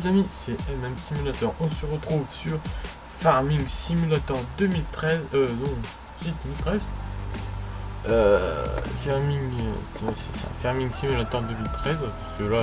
les amis, c'est MM Simulator. On se retrouve sur Farming Simulator 2013. Non, si 2013. Farming, c'est ça, Farming Simulator 2013, parce que là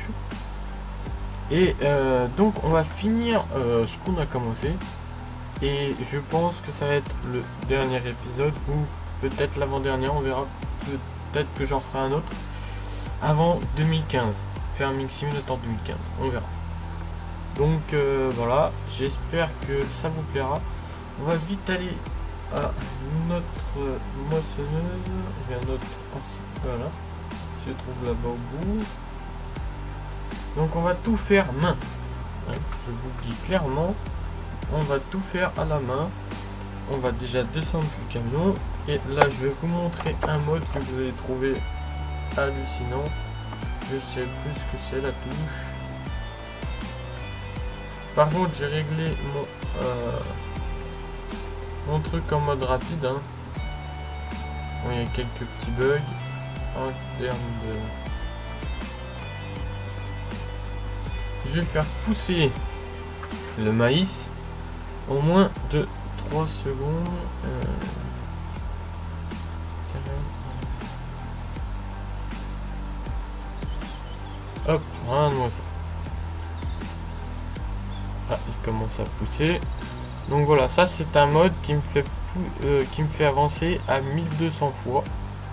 je suis. Et donc on va finir ce qu'on a commencé. Et je pense que ça va être le dernier épisode, ou peut-être l'avant-dernier, on verra. Peut-être que j'en ferai un autre avant 2015. Farming Simulator 2015, on verra. Donc voilà, j'espère que ça vous plaira. On va vite aller à notre moissonneuse. Il y a notre... Voilà, se trouve là-bas au bout. Donc on va tout faire main. Hein, je vous le dis clairement, on va tout faire à la main. On va déjà descendre du camion. Et là je vais vous montrer un mode que vous allez trouver hallucinant. Je sais plus ce que c'est la touche. Par contre j'ai réglé mon truc en mode rapide. Hein. Bon, il y a quelques petits bugs en termes de... Je vais faire pousser le maïs en moins de 3 secondes. Hop, regarde-moi ça. Ah, il commence à pousser. Donc voilà, ça c'est un mode qui me fait avancer à 1200 fois.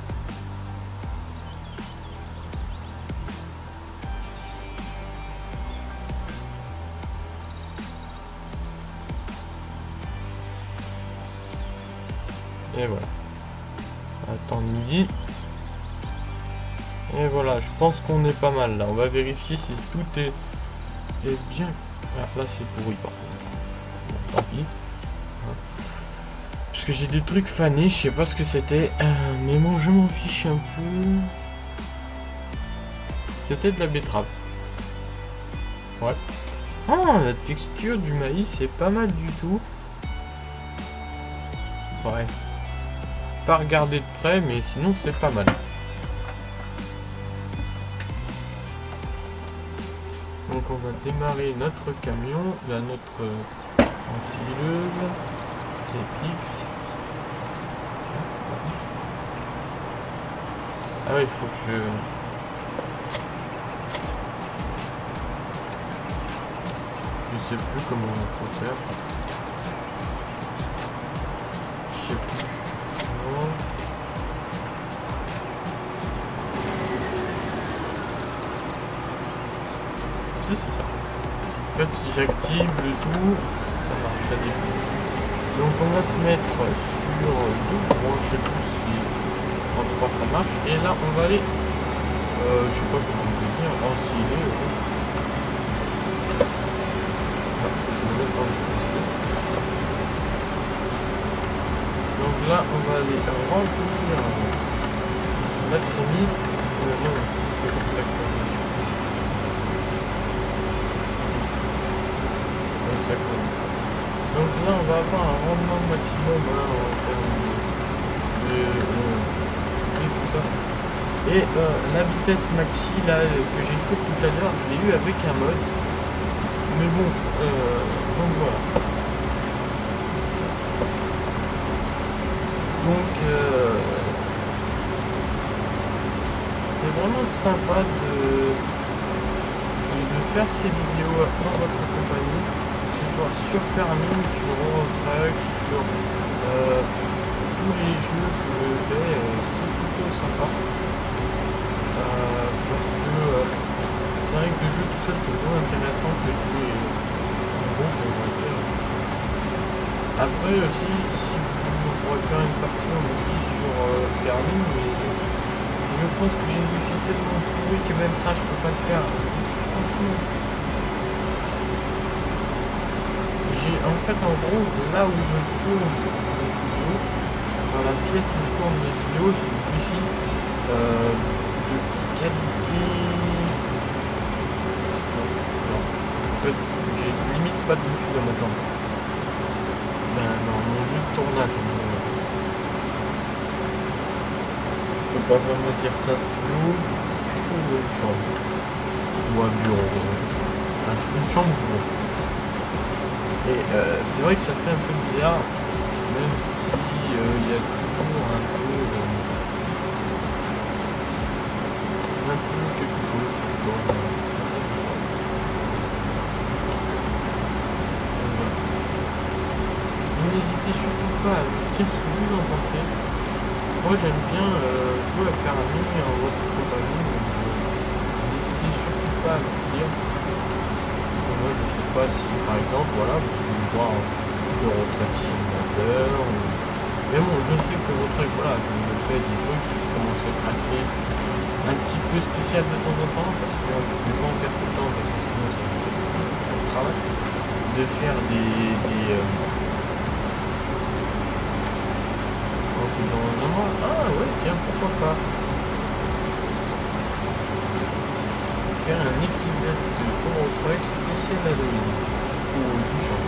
Et voilà. Attends midi. Et voilà, je pense qu'on est pas mal là. On va vérifier si tout est bien. Ah, là c'est pourri par contre. Bon, tant pis. Parce que j'ai des trucs fanés, je sais pas ce que c'était. Mais bon, je m'en fiche un peu. C'était de la betterave. Ouais. Ah, la texture du maïs c'est pas mal du tout. Ouais. Pas regarder de près, mais sinon c'est pas mal. Donc on va démarrer notre camion, là notre ensileuse, c'est X. Ah ouais, il faut que je sais plus comment on faut faire. Je sais plus. Non. C'est ça. En fait, si j'active le tout, ça marche à début. Donc on va se mettre sur 2 points, je sais plus si en 3 ça marche. Et là on va aller, je sais pas comment on peut dire, ensiler. Donc là on va aller remplir la trémie. Non, c'est comme ça que ça marche. Donc là on va avoir un rendement maximum hein, en termes de tout ça. Et la vitesse maxi là que j'ai fait tout à l'heure, je l'ai eu avec un mode. Mais bon, donc voilà. Donc c'est vraiment sympa de faire ces vidéos dans votre compagnie. Sur Farming, sur Eurotruck, sur tous les jeux que je fais, c'est plutôt sympa. Parce que c'est vrai que le jeu tout seul c'est vraiment intéressant que de jouer en groupe, on va dire. Après aussi, si vous pourrez faire une partie en multi sur Farming, mais je pense que j'ai une wifi tellement pourrie que même ça je peux pas le faire. Franchement. En fait, en gros, là où je tourne les vidéos, dans la pièce où je tourne les vidéos, j'ai une wifi de qualité... Non. En fait, j'ai limite pas de wifi dans ma chambre. Ben non, mon lieu de tournage. Je peux pas vraiment dire ça studio ou chambre. Ou un bureau. une chambre ouverte. Et c'est vrai que ça fait un peu bizarre, même si il y a toujours un peu quelque chose. N'hésitez surtout pas à me dire ce que vous en pensez. Moi j'aime bien jouer à faire un mini en votre compagnie, donc n'hésitez surtout pas à me dire. Moi je sais pas si par exemple voilà vous pouvez voir de retraite simulateur mais bon je sais que votre voilà je me fais des trucs qui commencent à être assez un petit peu spécial de temps en temps parce que je ne vais pas en faire tout le temps parce que sinon ça me fait beaucoup de travail de faire quand c'est dans un mois, ah ouais tiens pourquoi pas faire un épisode de Euro Truck spécial Halloween ou du genre.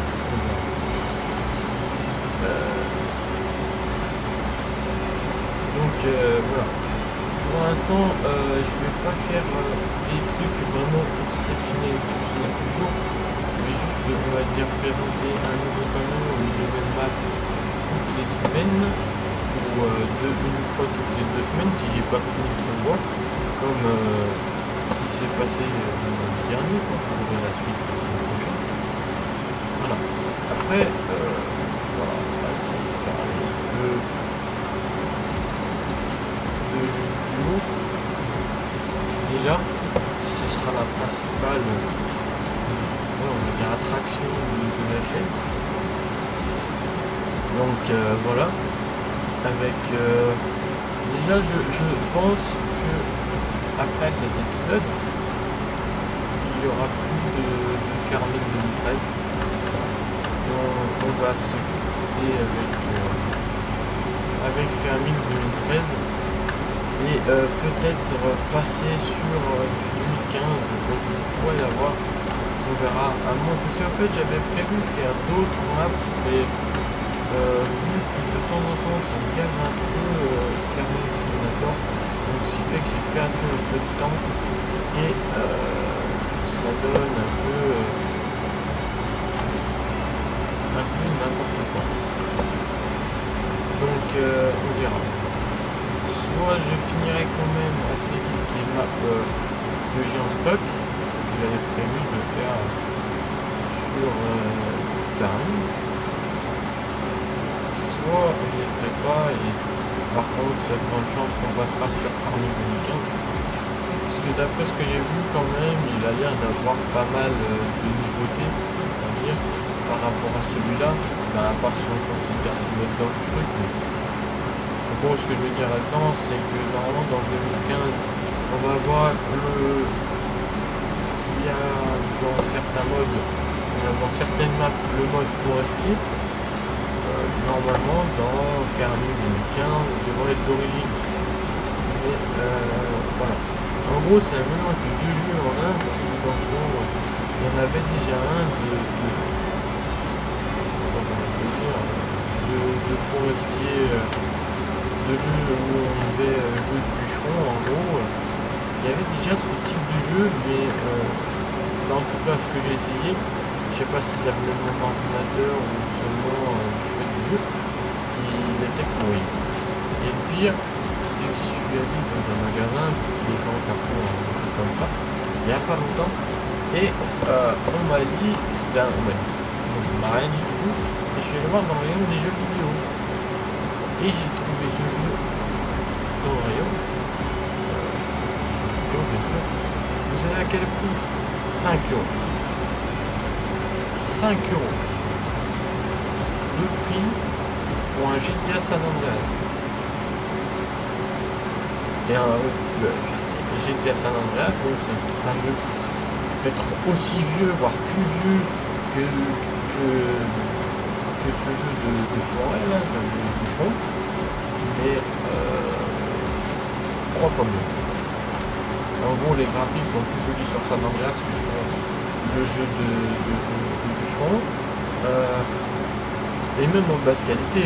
Donc voilà. Pour l'instant, je vais pas faire des trucs vraiment exceptionnels du jour. Je vais juste, on va dire, présenter un nouveau panneau ou une nouvelle map toutes les semaines ou une fois toutes les 2 semaines si j'ai pas fini de le voir. Comme ce qui s'est passé le dernier, quoi, pour la suite la semaine prochaine. Voilà. Après, voilà, là c'est parler de jeux vidéo. Déjà, ce sera la principale on va dire attraction de la chaîne. Donc voilà. Avec déjà je pense que après cet épisode il y aura plus de Fermine 2013. On va se quitter avec Fermine 2013 et peut-être passer sur du 2015. Donc il pourrait y avoir, on verra un moment parce qu'en fait j'avais prévu de faire d'autres maps mais vu que de temps en temps ça me gave un peu Fermine Simulator, donc ce qui fait que j'ai perdu un peu de temps et ça donne un peu n'importe quoi. Donc on verra. Soit je finirai quand même assez vite les maps que j'ai en stock, que j'avais prévu de faire sur Fermine. Soit je les ferai pas et par contre il y a de grandes chances qu'on passera sur Fermine 2015. Parce que d'après ce que j'ai vu quand même, il a l'air d'avoir pas mal de nouveautés, on va dire, par rapport à celui-là, à part si on considère ce mode dans le truc. Mais... En gros, ce que je veux dire là-dedans, c'est que normalement dans 2015, on va voir ce qu'il y a dans certains modes, dans certaines maps, le mode forestier. Normalement, dans Fermine 2015, il devrait être d'origine. Mais voilà. En gros, c'est un mélange de 2 jeux en un, parce que dans le fond, il y en avait déjà un de forestier, de jeu où on devait jouer de bûcheron, en gros. Il y avait déjà ce type de jeu, mais en tout cas, ce que j'ai essayé, je sais pas si ça venait de mon ordinateur ou seulement du fait du jeu, il était pourri. Et le pire, c'est que je suis allé dans un magasin, les gens carrefour, un truc comme ça, il n'y a pas longtemps, et on m'a dit, on m'a rien dit du tout, et je suis allé voir dans le rayon des jeux vidéo. Et j'ai trouvé ce jeu dans le rayon. Vous savez à quel prix? 5 €. 5 € de prix pour un GTA San Andreas. Et un GTA San Andreas, donc c'est un jeu peut-être aussi vieux, voire plus vieux que ce jeu de forêt là, de bûcheron, mais 3 fois mieux. En gros, les graphiques sont plus jolis sur San Andreas que sur le jeu de bûcheron, et même en basse qualité.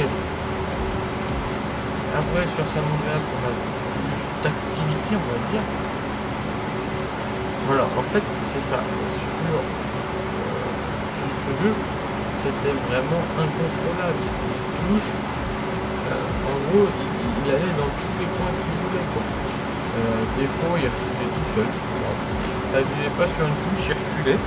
Après, sur San Andreas, on a plus d'activité, on va dire. Voilà, en fait, c'est ça. Sur ce jeu, c'était vraiment incontrôlable. Il touche, en gros, il allait dans tous les coins qu'il voulait, quoi. Des fois, il reculait tout seul. T'appuyais pas sur une touche, il reculait.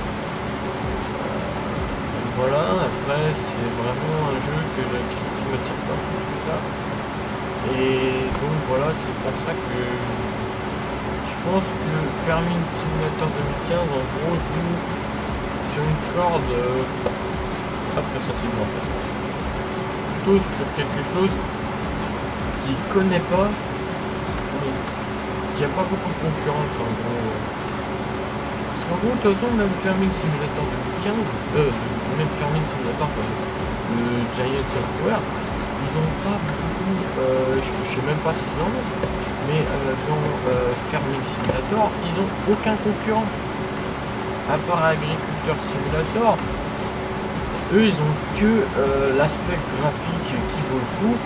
Voilà, après, c'est vraiment un jeu qui m'attire pas plus que ça. Et donc, voilà, c'est pour ça que je pense que Farming Simulator 2015, en gros, joue sur une corde très sensible, en fait. Plutôt sur quelque chose qu'il connaît pas, mais qui a pas beaucoup de concurrence, en gros. Parce qu'en gros, de toute façon, même Farming Simulator 2015, même Farming Simulator, le Giant Software, ils ont pas beaucoup, je sais même pas s'ils en ont, mais dans Farming Simulator, ils ont aucun concurrent. À part Agriculteur Simulator, eux ils ont que l'aspect graphique qui vaut le coup.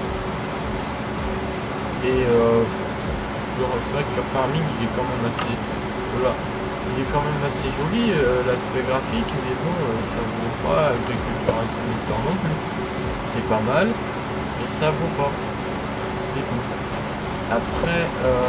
Et c'est vrai que sur Farming il est quand même assez. Voilà. Il est quand même assez joli l'aspect graphique, mais bon, ça vaut pas Agriculteur Simulator non plus. C'est pas mal, mais ça vaut pas. C'est tout. Après,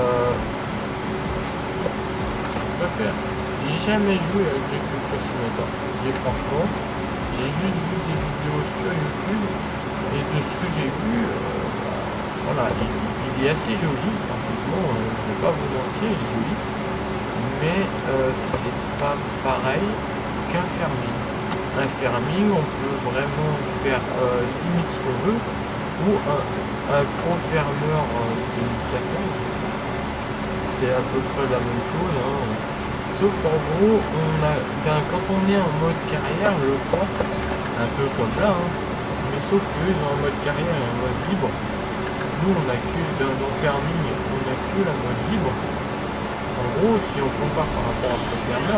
quoi faire? J'ai jamais joué à Agriculture Simulator. Et franchement, j'ai juste vu des vidéos sur YouTube et de ce que j'ai vu, voilà, il est assez joli. Franchement, je ne vais pas vous mentir, il est joli. Mais c'est pas pareil qu'un farming. Un farming, on peut vraiment faire limite ce qu'on veut, ou un pro farmer 2014, c'est à peu près la même chose, hein. Sauf qu'en gros, quand on est en mode carrière, je crois, un peu comme là, hein, mais sauf qu'eux ils ont un mode carrière et un mode libre. Nous on a que dans Farming, on a que la mode libre. En gros, si on compare par rapport à Pro Farmer,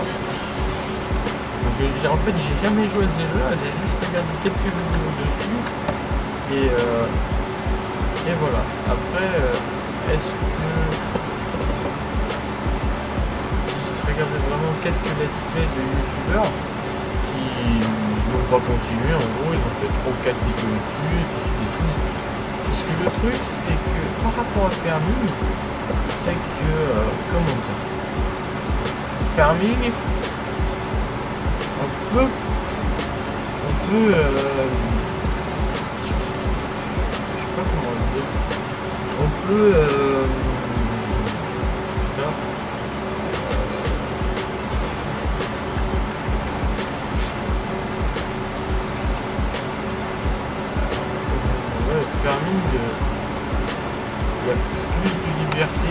en fait j'ai jamais joué à ce jeu-là, j'ai juste regardé quelques vidéos dessus et voilà. Après, est-ce que regardé vraiment quelques let's play de youtubeurs qui n'ont pas continué, en gros ils ont fait 3 ou 4 vidéos dessus et puis c'était fini. Parce que le truc c'est que par rapport à Farming, c'est que comment dire, Farming on peut je sais pas comment dire, on peut Farming, il y a plus de liberté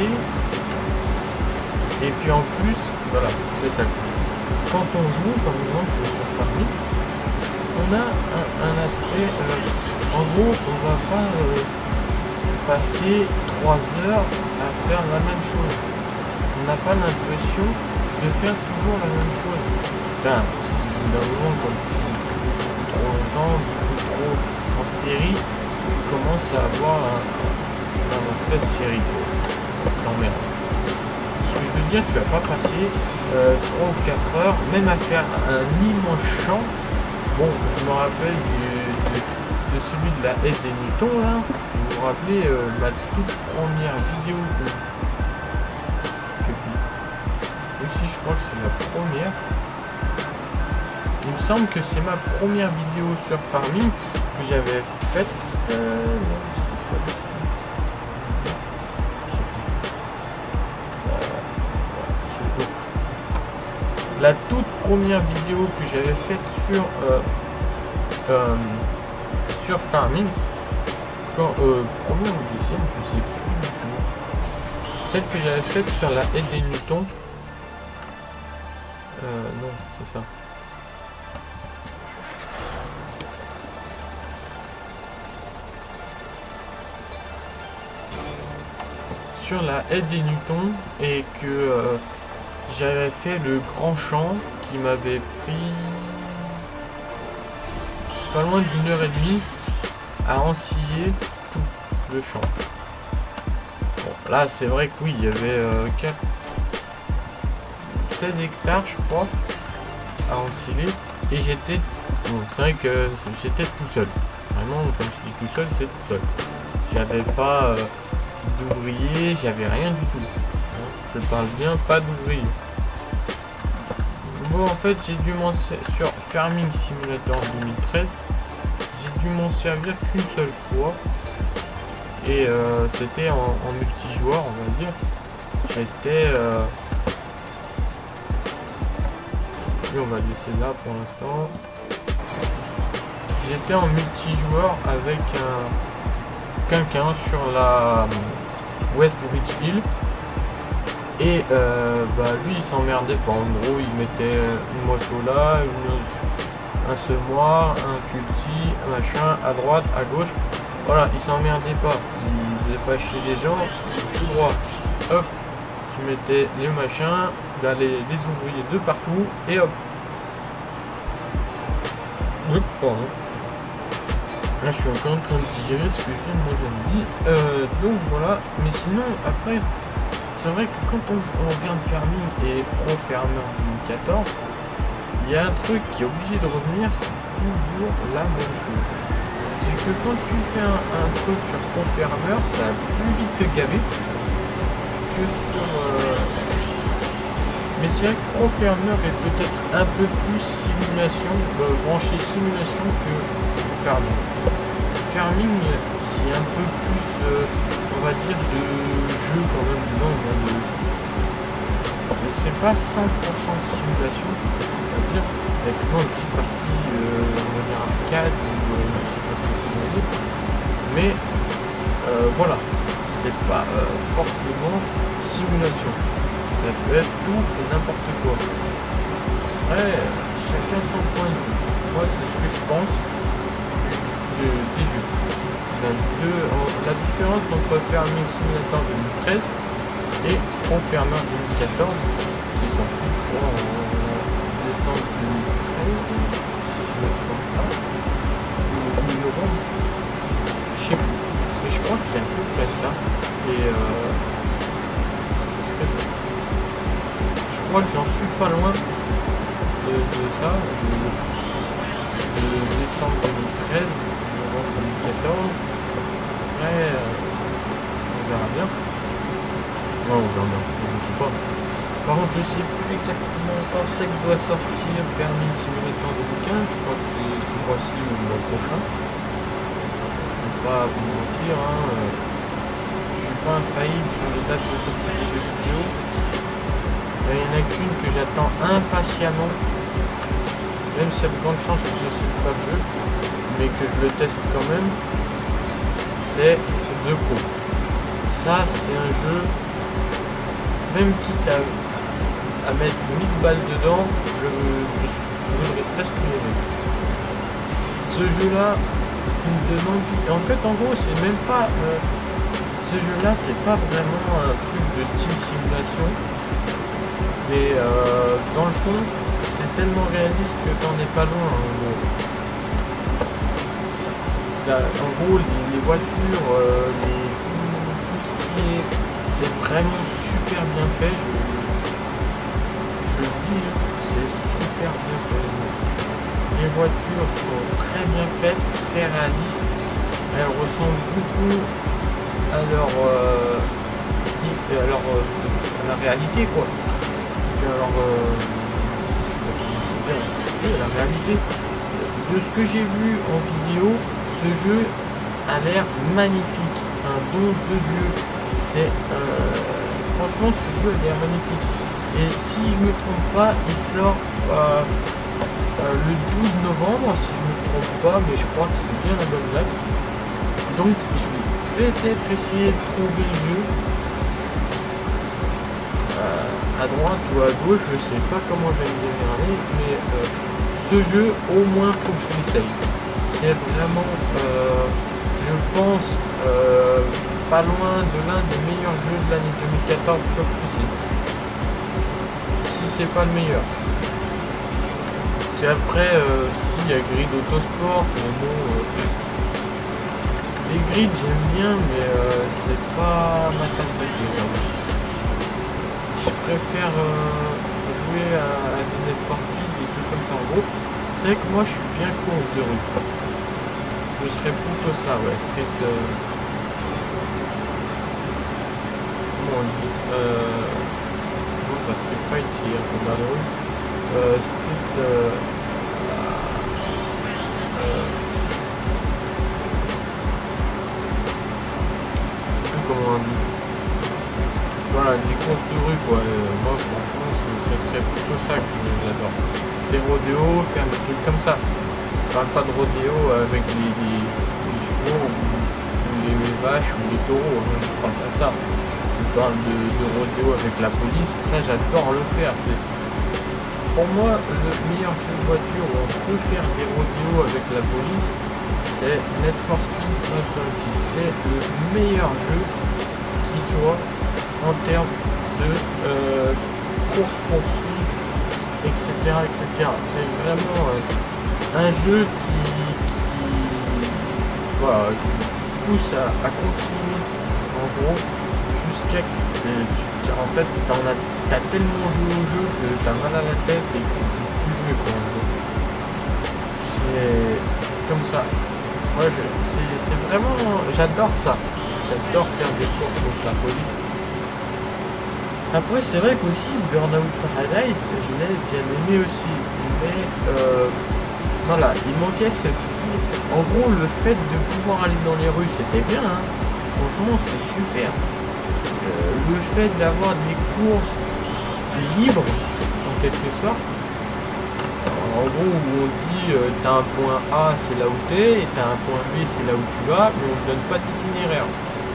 et puis en plus, voilà, c'est ça. Quand on joue, par exemple, sur Farming, on a un aspect, en gros, on va pas passer 3 heures à faire la même chose. On n'a pas l'impression de faire toujours la même chose. Enfin, si d'un moment, comme trop longtemps, trop en série, commence à avoir un aspect série. T'emmerdes. Ce que je veux dire, tu vas pas passer 3 ou 4 heures, même à faire un immense champ. Bon, je me rappelle de celui de la haie des moutons là. Vous vous rappelez ma toute première vidéo de. Je sais plus. Aussi, je crois que c'est ma première. Il me semble que c'est ma première vidéo sur Farming que j'avais faite. La toute première vidéo que j'avais faite sur Farming, quand première ou deuxième, je sais plus du tout. Celle que j'avais faite sur la haie des moutons. Non, c'est ça. Sur la haie des moutons et que j'avais fait le grand champ qui m'avait pris pas loin d'1h30 à ensiler tout le champ. Bon, là c'est vrai que oui, il y avait 4, 16 hectares, je crois, à ensiler. Et j'étais... Bon, c'est vrai que j'étais tout seul. Vraiment, comme je dis tout seul, c'est tout seul. J'avais pas d'ouvrier, j'avais rien du tout. Je parle bien, pas d'ouvrier. Bon, en fait, j'ai dû m'en sur Farming Simulator 2013, j'ai dû m'en servir qu'une seule fois. Et c'était en multijoueur, on va dire. J'étais... on va le laisser là pour l'instant. J'étais en multijoueur avec quelqu'un sur la West Bridge Hill. Et lui il s'emmerdait pas. En gros, il mettait une moto là, un semoir, un culti, un machin, à droite, à gauche. Voilà, il s'emmerdait pas. Il faisait pas chier les gens, tout droit. Hop, tu mettais les machins, là, les ouvriers de partout, et hop. Pardon. Là, je suis encore en train de digérer ce que je viens de manger à midi. Donc voilà, mais sinon, après, c'est vrai que quand on regarde Farming et Pro Farmer 2014, il y a un truc qui est obligé de revenir, c'est toujours la même chose. C'est que quand tu fais un truc sur Pro Farmer, ça va plus vite te gaver que sur... Mais c'est vrai que Pro Farmer est peut-être un peu plus simulation, branché simulation que Farming. Farming, c'est un peu plus, on va dire, de jeu quand même dedans. C'est pas 100% simulation, on va dire. Il y a toujours une petite partie, on va dire, arcade ou je sais pas comment on dit. Mais voilà, c'est pas forcément simulation. Ça peut être tout et n'importe quoi. Après, chacun son point de vue. Moi, c'est ce que je pense des jeux. La différence entre Farming Simulator 2013 et Pro Farmer 2014, qui sont plus, je crois, en décembre 2013, si je ne me trompe pas, ou novembre, je sais plus. Mais je crois que c'est à peu près ça. Et je crois que j'en suis pas loin de ça, de décembre 2013, novembre 2014. Après, on verra bien. Non, on verra bien, je sais pas. Par contre, je sais plus exactement quand c'est que doit sortir Farming Simulator 2015. Je crois que c'est ce mois-ci ou le mois prochain. Je ne vais pas vous mentir, hein. Je suis pas infaillible sur les dates de sortie des jeux vidéo. Il y en a qu'une que j'attends impatiemment, même s'il y a de grandes chances que j'achète pas le jeu, mais que je le teste quand même, c'est The Crew. Ça, c'est un jeu, même quitte à mettre 1000 balles dedans, je voudrais presque l'aimer. Ce jeu-là, il me donne envie. En fait, en gros, c'est même pas... ce jeu-là, c'est pas vraiment un truc de style simulation. Mais dans le fond, c'est tellement réaliste que t'en es pas loin. En gros, les voitures, tout ce qui est, c'est vraiment super bien fait. Je le dis, c'est super bien fait. Les voitures sont très bien faites, très réalistes. Elles ressemblent beaucoup à à la réalité, quoi. Alors, la réalité, de ce que j'ai vu en vidéo, ce jeu a l'air magnifique, un don de Dieu. C'est franchement, ce jeu a l'air magnifique. Et si je me trompe pas, il sort le 12 novembre, si je me trompe pas, mais je crois que c'est bien la bonne date. Donc, je vais peut-être essayer de trouver le jeu. À droite ou à gauche, je sais pas comment je vais me démerder, mais ce jeu, au moins, faut que je l'essaye. C'est vraiment, je pense, pas loin de l'un des meilleurs jeux de l'année 2014 sur PC. Si c'est pas le meilleur. C'est après, si, il y a Grid Autosport, mais bon, les grids j'aime bien, mais c'est pas ma tasse de thé. Je préfère jouer à des Need for Speed, des trucs comme ça en gros, c'est vrai que moi je suis bien course de rue. Je serais plutôt ça, ouais, street... comment on dit non, pas street fight, c'est un peu dans la rue. Street... comment on dit, voilà, des courses de rue quoi. Moi franchement ce serait plutôt ça que j'adore. Des rodéos, faire des trucs comme ça. Je parle pas de rodéo avec les chevaux ou les vaches ou les taureaux, hein. Je parle pas de ça. Je parle de rodéo avec la police, ça j'adore le faire. Pour moi le meilleur jeu de voiture où on peut faire des rodéos avec la police, c'est Need for Speed Most Wanted. C'est le meilleur jeu qui soit en termes de course-poursuite, etc. C'est vraiment un jeu voilà, qui pousse à continuer en gros jusqu'à en fait t'as tellement joué au jeu que t'as mal à la tête et que tu peux plus jouer quoi, en gros. C'est comme ça. Ouais, c'est vraiment... J'adore ça. J'adore faire des courses contre la police. Après, c'est vrai qu'aussi, Burnout Paradise, je l'ai bien aimé aussi. Mais, voilà, il manquait ce petit... En gros, le fait de pouvoir aller dans les rues, c'était bien, hein. Franchement, c'est super. Le fait d'avoir des courses libres, en quelque sorte. En gros, où on dit t'as un point A, c'est là où t'es, et t'as un point B, c'est là où tu vas, mais on ne donne pas d'itinéraire.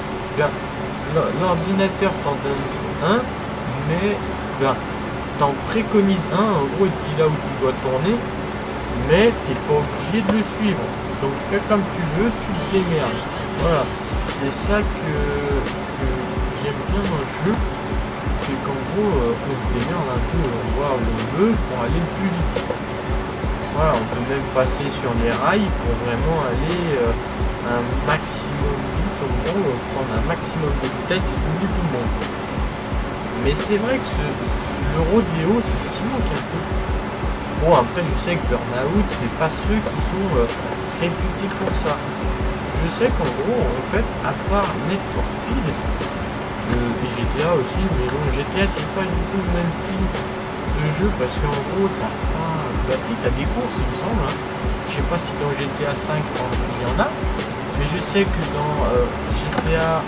L'ordinateur t'en donne un, mais t'en préconises un, en gros, il te dit là où tu dois tourner, mais t'es pas obligé de le suivre. Donc fais comme tu veux, tu te démerdes. Voilà, c'est ça que j'aime bien dans le jeu, c'est qu'en gros, on se démerde un peu, on voit où on veut pour aller le plus vite. Voilà, on peut même passer sur les rails pour vraiment aller un maximum vite, en gros, prendre un maximum de vitesse et oublier tout le monde. Mais c'est vrai que le rodéo, c'est ce qui manque un peu. Bon, après, je sais que Burnout, c'est pas ceux qui sont réputés pour ça. Je sais qu'en gros, en fait, à part Need for Speed, et GTA aussi, mais bon, GTA, c'est pas du tout le même style de jeu parce qu'en gros, t'as pas... Bah si, t'as des courses, il me semble, hein. Je sais pas si dans GTA 5 il y en a, mais je sais que dans GTA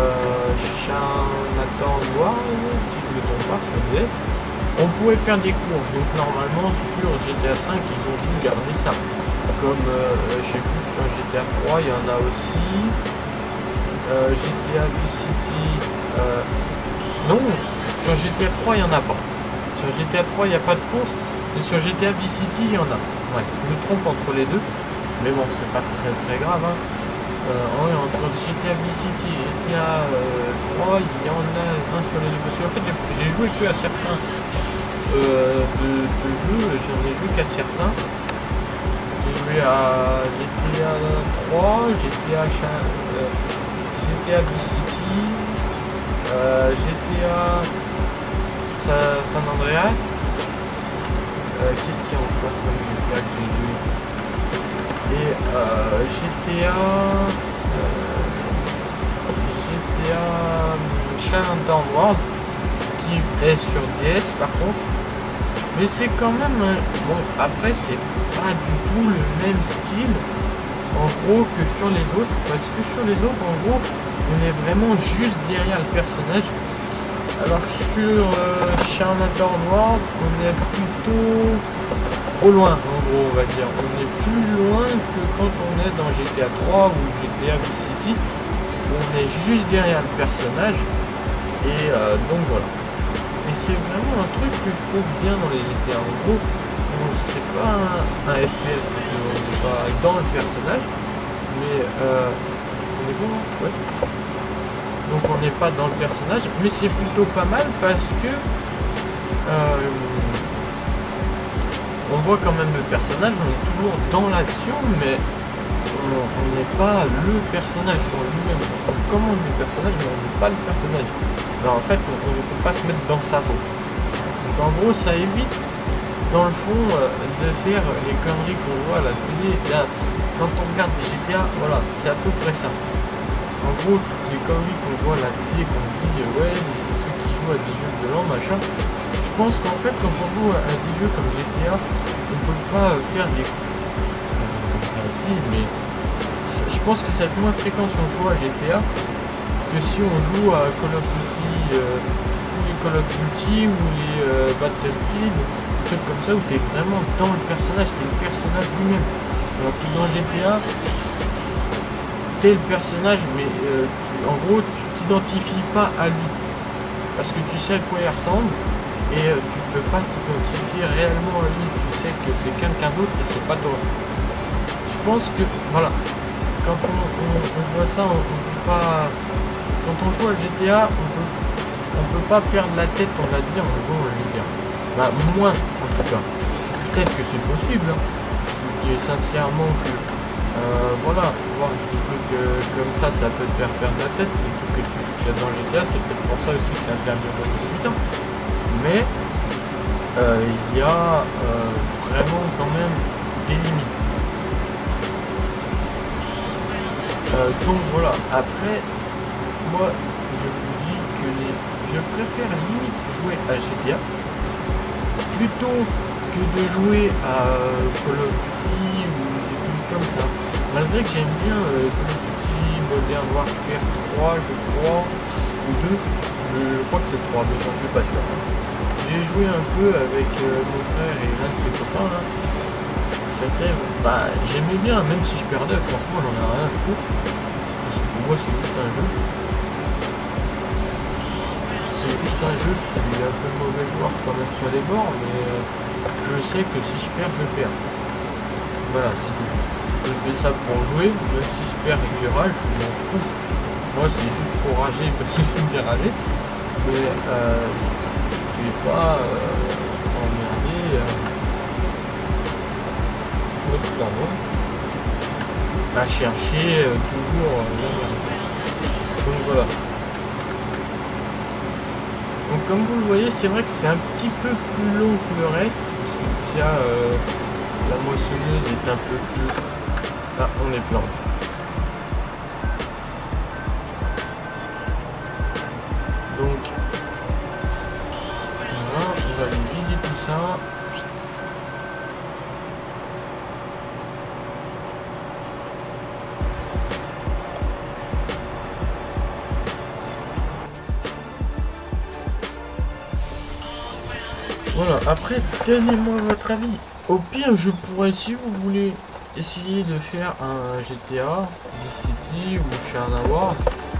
Chinatown Noir, si je ne me trompe pas, sur DS, on pouvait faire des courses. Donc normalement sur GTA 5 ils ont dû garder ça. Comme je sais plus, sur GTA 3 il y en a aussi. GTA Vice City. Non, sur GTA 3 il n'y en a pas. Sur GTA 3 il n'y a pas de course. Et sur GTA Vice City il y en a. Ouais, je me trompe entre les deux. Mais bon, c'est pas très grave, hein. Entre GTA Vice City et GTA 3, il y en a un sur les deux. Parce qu'en fait, j'ai joué que à certains de jeux, j'en ai joué qu'à certains. J'ai joué à GTA 3, GTA Vice City, GTA San Andreas. Qu'est-ce qu'il y a encore comme GTA que j'ai joué? Et GTA Chinatown Wars qui est sur DS par contre, mais c'est quand même bon, après c'est pas du tout le même style en gros que sur les autres, parce que sur les autres en gros on est vraiment juste derrière le personnage, alors que sur Chinatown Wars on est plutôt au loin, en gros, on va dire. On est plus loin que quand on est dans GTA 3 ou GTA Vice City. On est juste derrière le personnage. Et donc voilà. Et c'est vraiment un truc que je trouve bien dans les GTA. En gros, c'est pas un FPS, parce qu'on n'est pas dans le personnage. Mais on est bon, hein, ouais. Donc on n'est pas dans le personnage. Mais c'est plutôt pas mal parce que on voit quand même le personnage, on est toujours dans l'action, mais on n'est pas le personnage dans lui-même. On commande le personnage, mais on n'est pas le personnage. Alors en fait, on ne peut pas se mettre dans sa peau. Donc qu'en gros ça évite dans le fond de faire les conneries qu'on voit à la télé. Là, quand on regarde des GTA, voilà, c'est à peu près ça. En gros, toutes les conneries qu'on voit à la télé, qu'on dit ouais, ceux qui jouent à des jeux violents, machin. Je pense qu'en fait, quand on joue à des jeux comme GTA, on peut pas faire des si, mais je pense que ça va être moins fréquent si on joue à GTA que si on joue à Call of Duty, ou les Call of Duty ou les Battlefield, des trucs comme ça où tu es vraiment dans le personnage, tu es le personnage lui-même. Alors que dans GTA, tu es le personnage, mais en gros, tu t'identifies pas à lui. Parce que tu sais à quoi il ressemble et tu peux pas t'identifier réellement à lui. Tu sais que c'est quelqu'un d'autre et c'est pas toi. Je pense que, voilà, quand on voit ça, on peut pas... Quand on joue à GTA, on peut pas perdre la tête, on va dire, en jouant à GTA. Bah, moins, en tout cas. Peut-être que c'est possible, hein. Je dis sincèrement que, voilà, voir des trucs comme ça peut te faire perdre la tête. Les trucs que tu as dans GTA, c'est peut-être pour ça aussi que c'est interdit aux 18 ans. Mais, il y a vraiment quand même des limites. Donc voilà, après, moi je vous dis que je préfère limite jouer à GTA plutôt que de jouer à Call of Duty ou des trucs comme ça. Malgré que j'aime bien Call of Duty Modern Warfare 3, je crois, ou 2, je crois que c'est 3, mais j'en suis pas sûr. J'ai joué un peu avec mon frère et l'un de ses copains là. C'était, bah, j'aimais bien, même si je perdais, franchement j'en ai rien à foutre. Parce que pour moi c'est juste un jeu. C'est juste un jeu, je suis un peu mauvais joueur quand même sur les bords, mais je sais que si je perds, je perds. Voilà, c'est tout. Je fais ça pour jouer, même si je perds et que je rage, je m'en fous. Moi c'est juste pour rager parce que j'aime bien rager. Mais je vais pas emmerder à chercher toujours la merde. Donc voilà. Donc comme vous le voyez, c'est vrai que c'est un petit peu plus long que le reste, parce que déjà la moissonneuse est un peu plus... Ah, on est plein. Donc voilà, on va aller vider tout ça. Voilà, après, donnez-moi votre avis. Au pire, je pourrais, si vous voulez, essayer de faire un GTA, D-City ou Shannon Wars.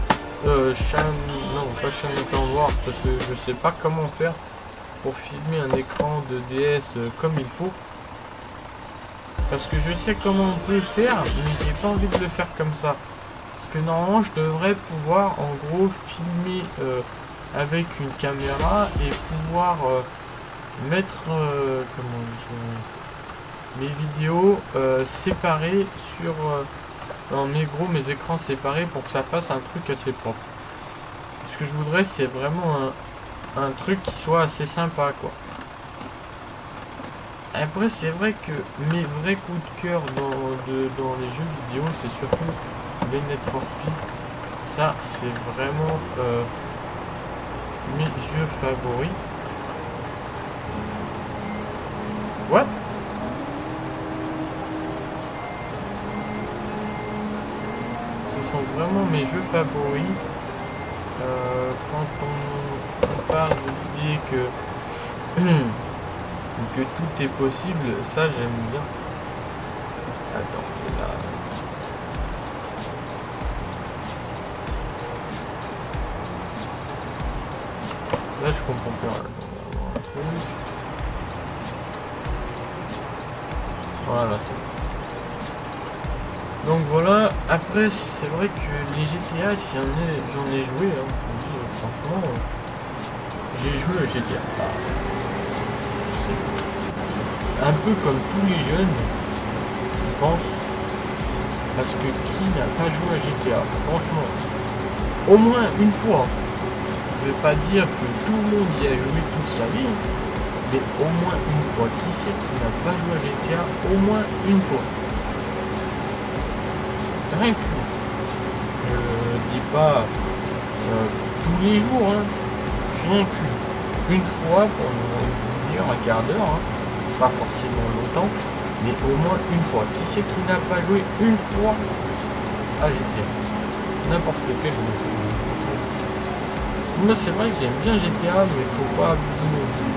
Non, pas Shannon Wars, parce que je sais pas comment faire pour filmer un écran de DS comme il faut. Parce que je sais comment on peut le faire, mais j'ai pas envie de le faire comme ça. Parce que normalement, je devrais pouvoir, en gros, filmer avec une caméra et pouvoir... mettre comment dire, mes vidéos séparées sur mes écrans séparés pour que ça fasse un truc assez propre. Ce que je voudrais, c'est vraiment un truc qui soit assez sympa, quoi. Après, c'est vrai que mes vrais coups de cœur dans les jeux vidéo, c'est surtout les Need for Speed. Ça, c'est vraiment mes jeux favoris. What? Ce sont vraiment mes jeux favoris. Quand on parle d'oublier que tout est possible, ça j'aime bien. Attends, là. Là je comprends pas. Voilà, c'est bon. Donc voilà, après c'est vrai que les GTA, j'en ai joué, hein, franchement, j'ai joué à GTA. C'est un peu comme tous les jeunes, je pense, parce que qui n'a pas joué à GTA, franchement, au moins une fois. Je vais pas dire que tout le monde y a joué toute sa vie, mais au moins une fois. Qui c'est qui n'a pas joué à GTA au moins une fois? Rien que je dis pas tous les jours, hein. Rien qu'une fois pour dire un quart d'heure, hein. Pas forcément longtemps, mais au moins une fois. Qui c'est qui n'a pas joué une fois à GTA? N'importe quel jeu. Moi c'est vrai que j'aime bien GTA, mais faut pas abuser non plus.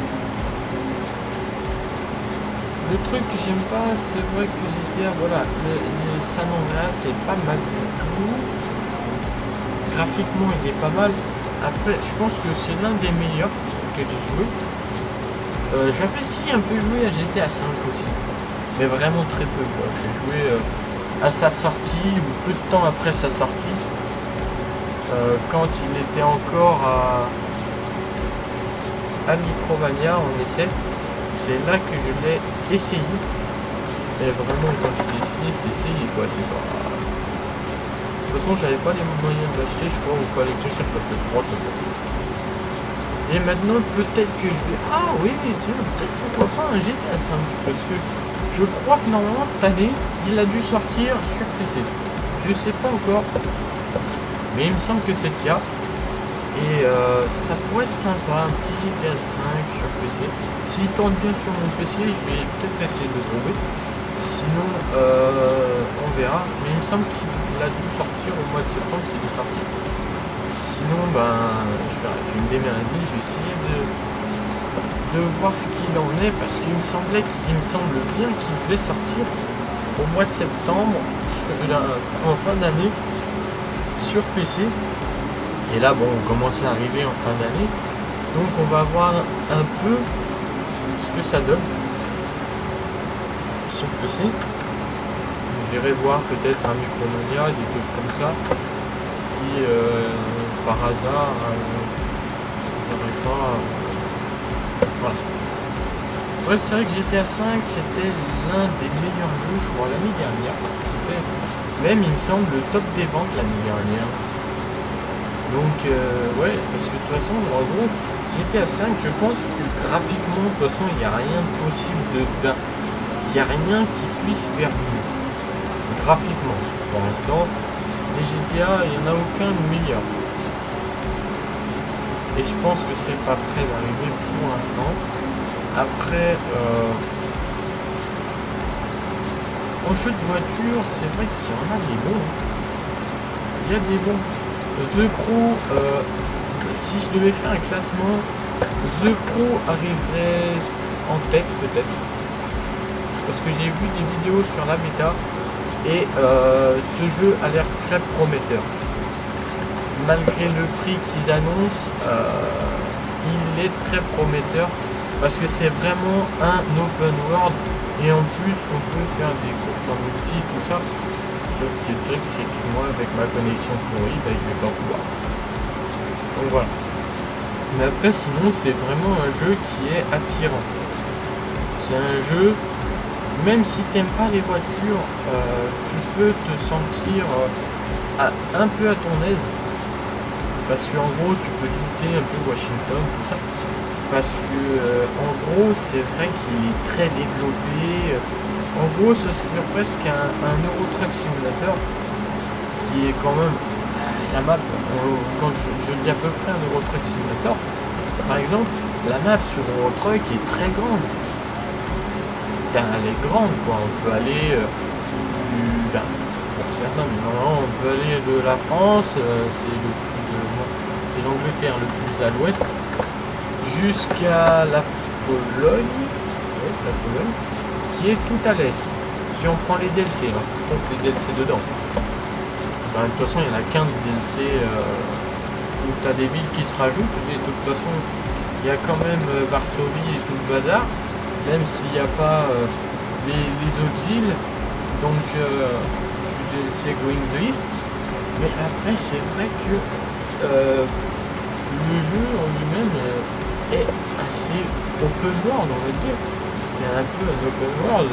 Le truc que j'aime pas, c'est vrai que GTA, voilà, le San Andreas c'est pas mal du tout. Graphiquement il est pas mal. Après je pense que c'est l'un des meilleurs que j'ai joué. J'avais si un peu joué à GTA 5 aussi, mais vraiment très peu quoi. J'ai joué à sa sortie ou peu de temps après sa sortie, quand il était encore à Micromania en essai. C'est là que je l'ai essayé. Et vraiment quand je l'ai essayé, c'est essayé quoi. C'est pas... De toute façon j'avais pas les moyens d'acheter, je crois, ou pas les chercher peut-être 3 peut-être. Et maintenant, peut-être que je vais... Ah oui, tiens, peut-être pourquoi pas un GTA 5. Parce que je crois que normalement, cette année, il a dû sortir sur PC. Je sais pas encore. Mais il me semble que c'est le cas. Et ça pourrait être sympa, un petit GTA 5 sur PC. S'il tourne bien sur mon PC, je vais peut-être essayer de le trouver. Sinon, on verra. Mais il me semble qu'il a dû sortir au mois de septembre, s'il est sorti. Sinon, ben, je vais me démerder, je vais essayer de voir ce qu'il en est, parce qu'il me semble bien qu'il devait sortir au mois de septembre, en fin d'année, sur PC. Et là, bon, on commence à arriver en fin d'année, donc on va voir un peu ce que ça donne sur PC. J'irai voir peut-être un Micromania, des trucs comme ça, si par hasard j'aurais pas voilà. Ouais, c'est vrai que GTA 5 c'était l'un des meilleurs jeux, je crois, l'année dernière. C'était même, il me semble, le top des ventes l'année dernière. Donc ouais, parce que de toute façon, en gros, GTA 5, je pense que graphiquement, de toute façon, il n'y a rien de possible il n'y a rien qui puisse faire mieux graphiquement pour l'instant. Les GTA, il n'y en a aucun de meilleur. Et je pense que c'est pas prêt d'arriver pour l'instant. Après, en jeu de voiture, c'est vrai qu'il y en a des bons. Il y a des bons. The Crew, si je devais faire un classement, The Crew arriverait en tête peut-être. Parce que j'ai vu des vidéos sur la bêta. Et ce jeu a l'air très prometteur. Malgré le prix qu'ils annoncent, il est très prometteur parce que c'est vraiment un open world et en plus on peut faire des courses en multi, tout ça. Sauf que le truc c'est que moi avec ma connexion pourrie, ben, je vais pas pouvoir. Donc voilà. Mais après sinon c'est vraiment un jeu qui est attirant. C'est un jeu, même si t'aimes pas les voitures, tu peux te sentir un peu à ton aise. Parce qu'en gros, tu peux visiter un peu Washington, tout ça. Parce que, en gros, c'est vrai qu'il est très développé. En gros, ce serait presque un Euro Truck Simulator. Qui est quand même la map. Quand je dis à peu près un Euro Truck Simulator, par exemple, la map sur Euro Truck est très grande. Elle est grande, quoi. On peut aller pour certains, mais normalement, on peut aller de la France, c'est l'Angleterre le plus à l'ouest, jusqu'à la Pologne, qui est tout à l'est. Si on prend les DLC, hein, on compte les DLC dedans. Ben, de toute façon, il n'y en a qu'un de DLC où tu as des villes qui se rajoutent, et de toute façon, il y a quand même Varsovie et tout le bazar, même s'il n'y a pas les autres villes, donc c'est Going the East. Mais après, c'est vrai que le jeu en lui-même est assez open world, on va dire. C'est un peu un open world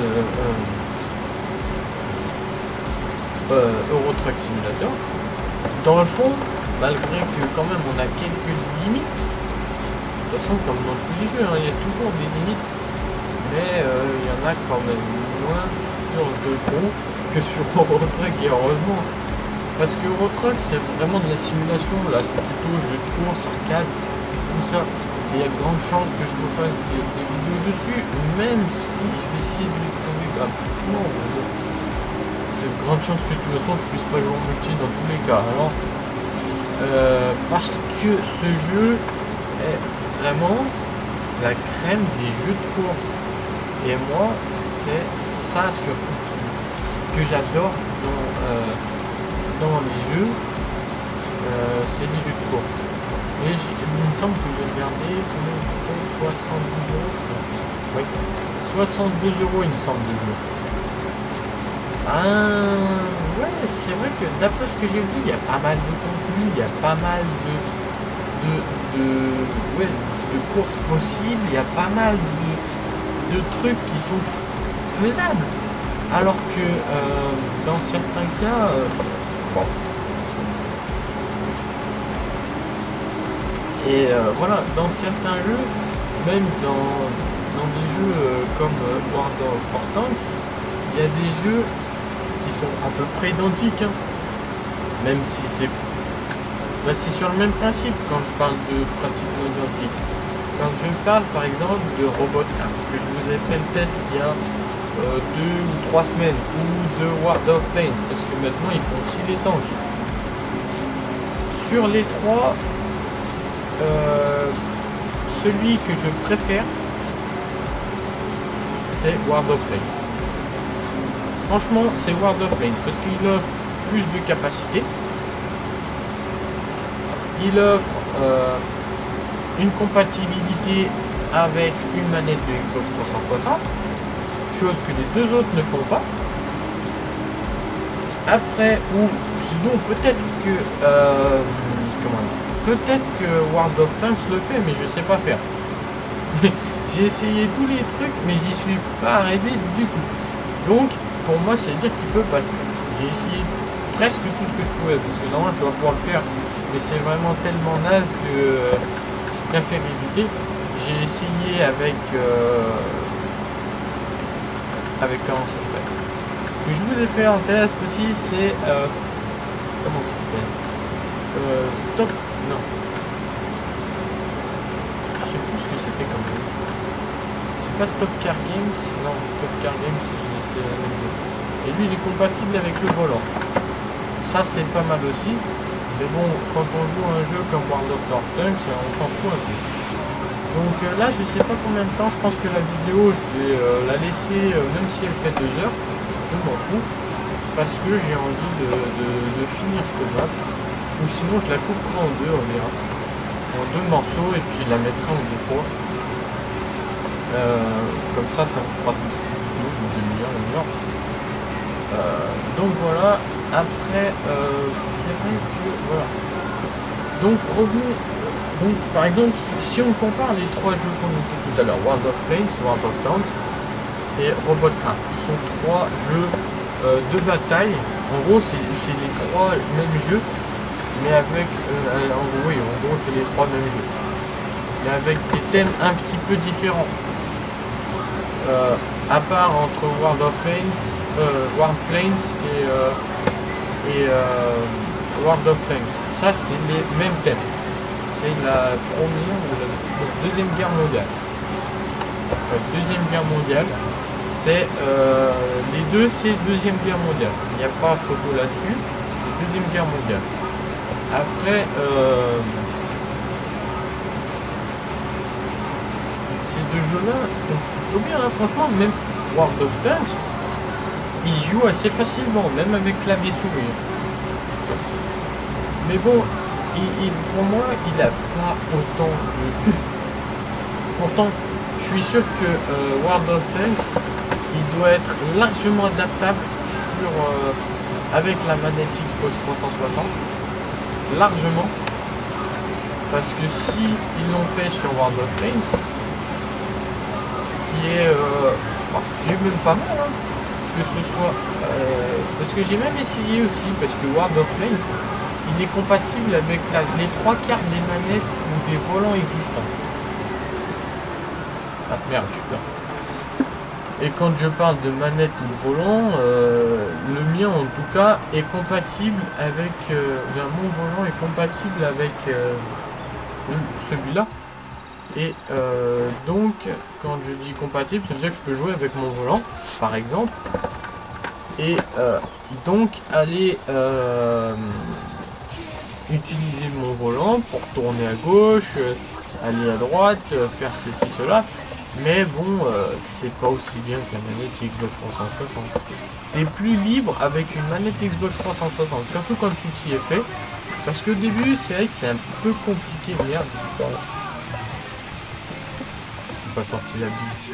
Euro Truck Simulator. Dans le fond, malgré que quand même on a quelques limites, toute façon, comme dans tous les jeux, hein, il y a toujours des limites, mais il y en a quand même moins sur The Crew que sur Euro Truck, et heureusement. Parce que Euro Truck, c'est vraiment de la simulation, là, c'est plutôt jeu de course, arcade, tout ça. Et il y a de grandes chances que je me fasse des vidéos dessus, même si je vais essayer de les trouver gratuitement. Il y a de grandes chances que de toute façon je puisse pas jouer en multi dans tous les cas. Alors, parce que ce jeu est vraiment la crème des jeux de course. Et moi, c'est ça surtout que j'adore dans les jeux, c'est les jeux de course. Et il me semble que j'ai regardé combien de temps, 70 euros, je crois. Oui, 62 euros il me semble le jeu. Ouais, c'est vrai que d'après ce que j'ai vu, il y a pas mal de contenu, il y a pas mal de courses possibles, il y a pas mal de trucs qui sont faisables. Alors que dans certains cas, bon. Et voilà, dans certains jeux, même dans des jeux comme World of Tanks, il y a des jeux qui sont à peu près identiques, hein. Même si c'est sur le même principe quand je parle de pratiquement identique. Quand je parle par exemple de Robotcraft, que je vous ai fait le test il y a 2 ou 3 semaines, ou de World of Tanks, parce que maintenant ils font aussi les tanks. Sur les trois, celui que je préfère, c'est World of Tanks. Franchement, c'est World of Tanks parce qu'il offre plus de capacité. Il offre une compatibilité avec une manette de Xbox 360, chose que les deux autres ne font pas. Après, ou sinon peut-être que World of Tanks le fait, mais je sais pas faire. J'ai essayé tous les trucs, mais j'y suis pas arrivé du tout. Donc, pour moi, c'est dire qu'il peut pas le faire. J'ai essayé presque tout ce que je pouvais, parce que normalement, je dois pouvoir le faire, mais c'est vraiment tellement naze que je préfère éviter. J'ai essayé avec comment ça s'appelle. Ce que je voulais faire en test aussi, c'est comment ça s'appelle, Stop. Non. Je sais plus ce que c'était comme jeu. C'est pas Stop Car Games. Non, Stop Car Games, c'est la même chose. Et lui, il est compatible avec le volant. Ça, c'est pas mal aussi. Mais bon, quand on joue à un jeu comme World of Tanks, on s'en fout un peu. Donc là, je sais pas combien de temps. Je pense que la vidéo, je vais la laisser, même si elle fait 2 heures. Je m'en fous. Parce que j'ai envie de finir ce map. Ou sinon je la couperai en deux, on verra. En 2 morceaux et puis je la mettrai en 2 fois. Comme ça vous fera une petite vidéo d'une demi-heure, 1 heure. Donc voilà. Après, c'est vrai que voilà. Donc revenons. Donc par exemple, si on compare les 3 jeux qu'on a dit tout à l'heure, World of Tanks, World of Tanks et Robotcraft, qui sont 3 jeux de bataille. En gros, c'est les 3 mêmes jeux. Mais avec, en gros c'est les 3 mêmes jeux. Mais avec des thèmes un petit peu différents. À part entre World of Planes et World of Tanks. Ça, c'est les mêmes thèmes. C'est la première ou la deuxième guerre mondiale. Deuxième guerre mondiale. C'est les deux, c'est deuxième guerre mondiale. Il n'y a pas photo là-dessus. C'est deuxième guerre mondiale. Après, ces 2 jeux-là sont plutôt bien, hein. Franchement, même World of Tanks, il joue assez facilement, même avec clavier souris. Mais bon, pour moi, il n'a pas autant de... Pourtant, je suis sûr que World of Tanks, il doit être largement adaptable avec la manette Xbox 360. Largement, parce que si ils l'ont fait sur World of Tanks, qui est j'ai même pas mal, hein, que ce soit parce que j'ai même essayé aussi, parce que World of Tanks, il est compatible avec les 3 quarts des manettes ou des volants existants. Ah merde, je suis là. Et quand je parle de manette ou volant, le mien en tout cas est compatible avec... mon volant est compatible avec celui-là. Et donc, quand je dis compatible, ça veut dire que je peux jouer avec mon volant, par exemple. Et donc, aller utiliser mon volant pour tourner à gauche, aller à droite, faire ceci, cela. Mais bon, c'est pas aussi bien que la manette Xbox 360. T'es plus libre avec une manette Xbox 360, surtout quand tu t'y es fait. Parce qu'au début, c'est vrai que c'est un peu compliqué. Merde, pas sorti la bille.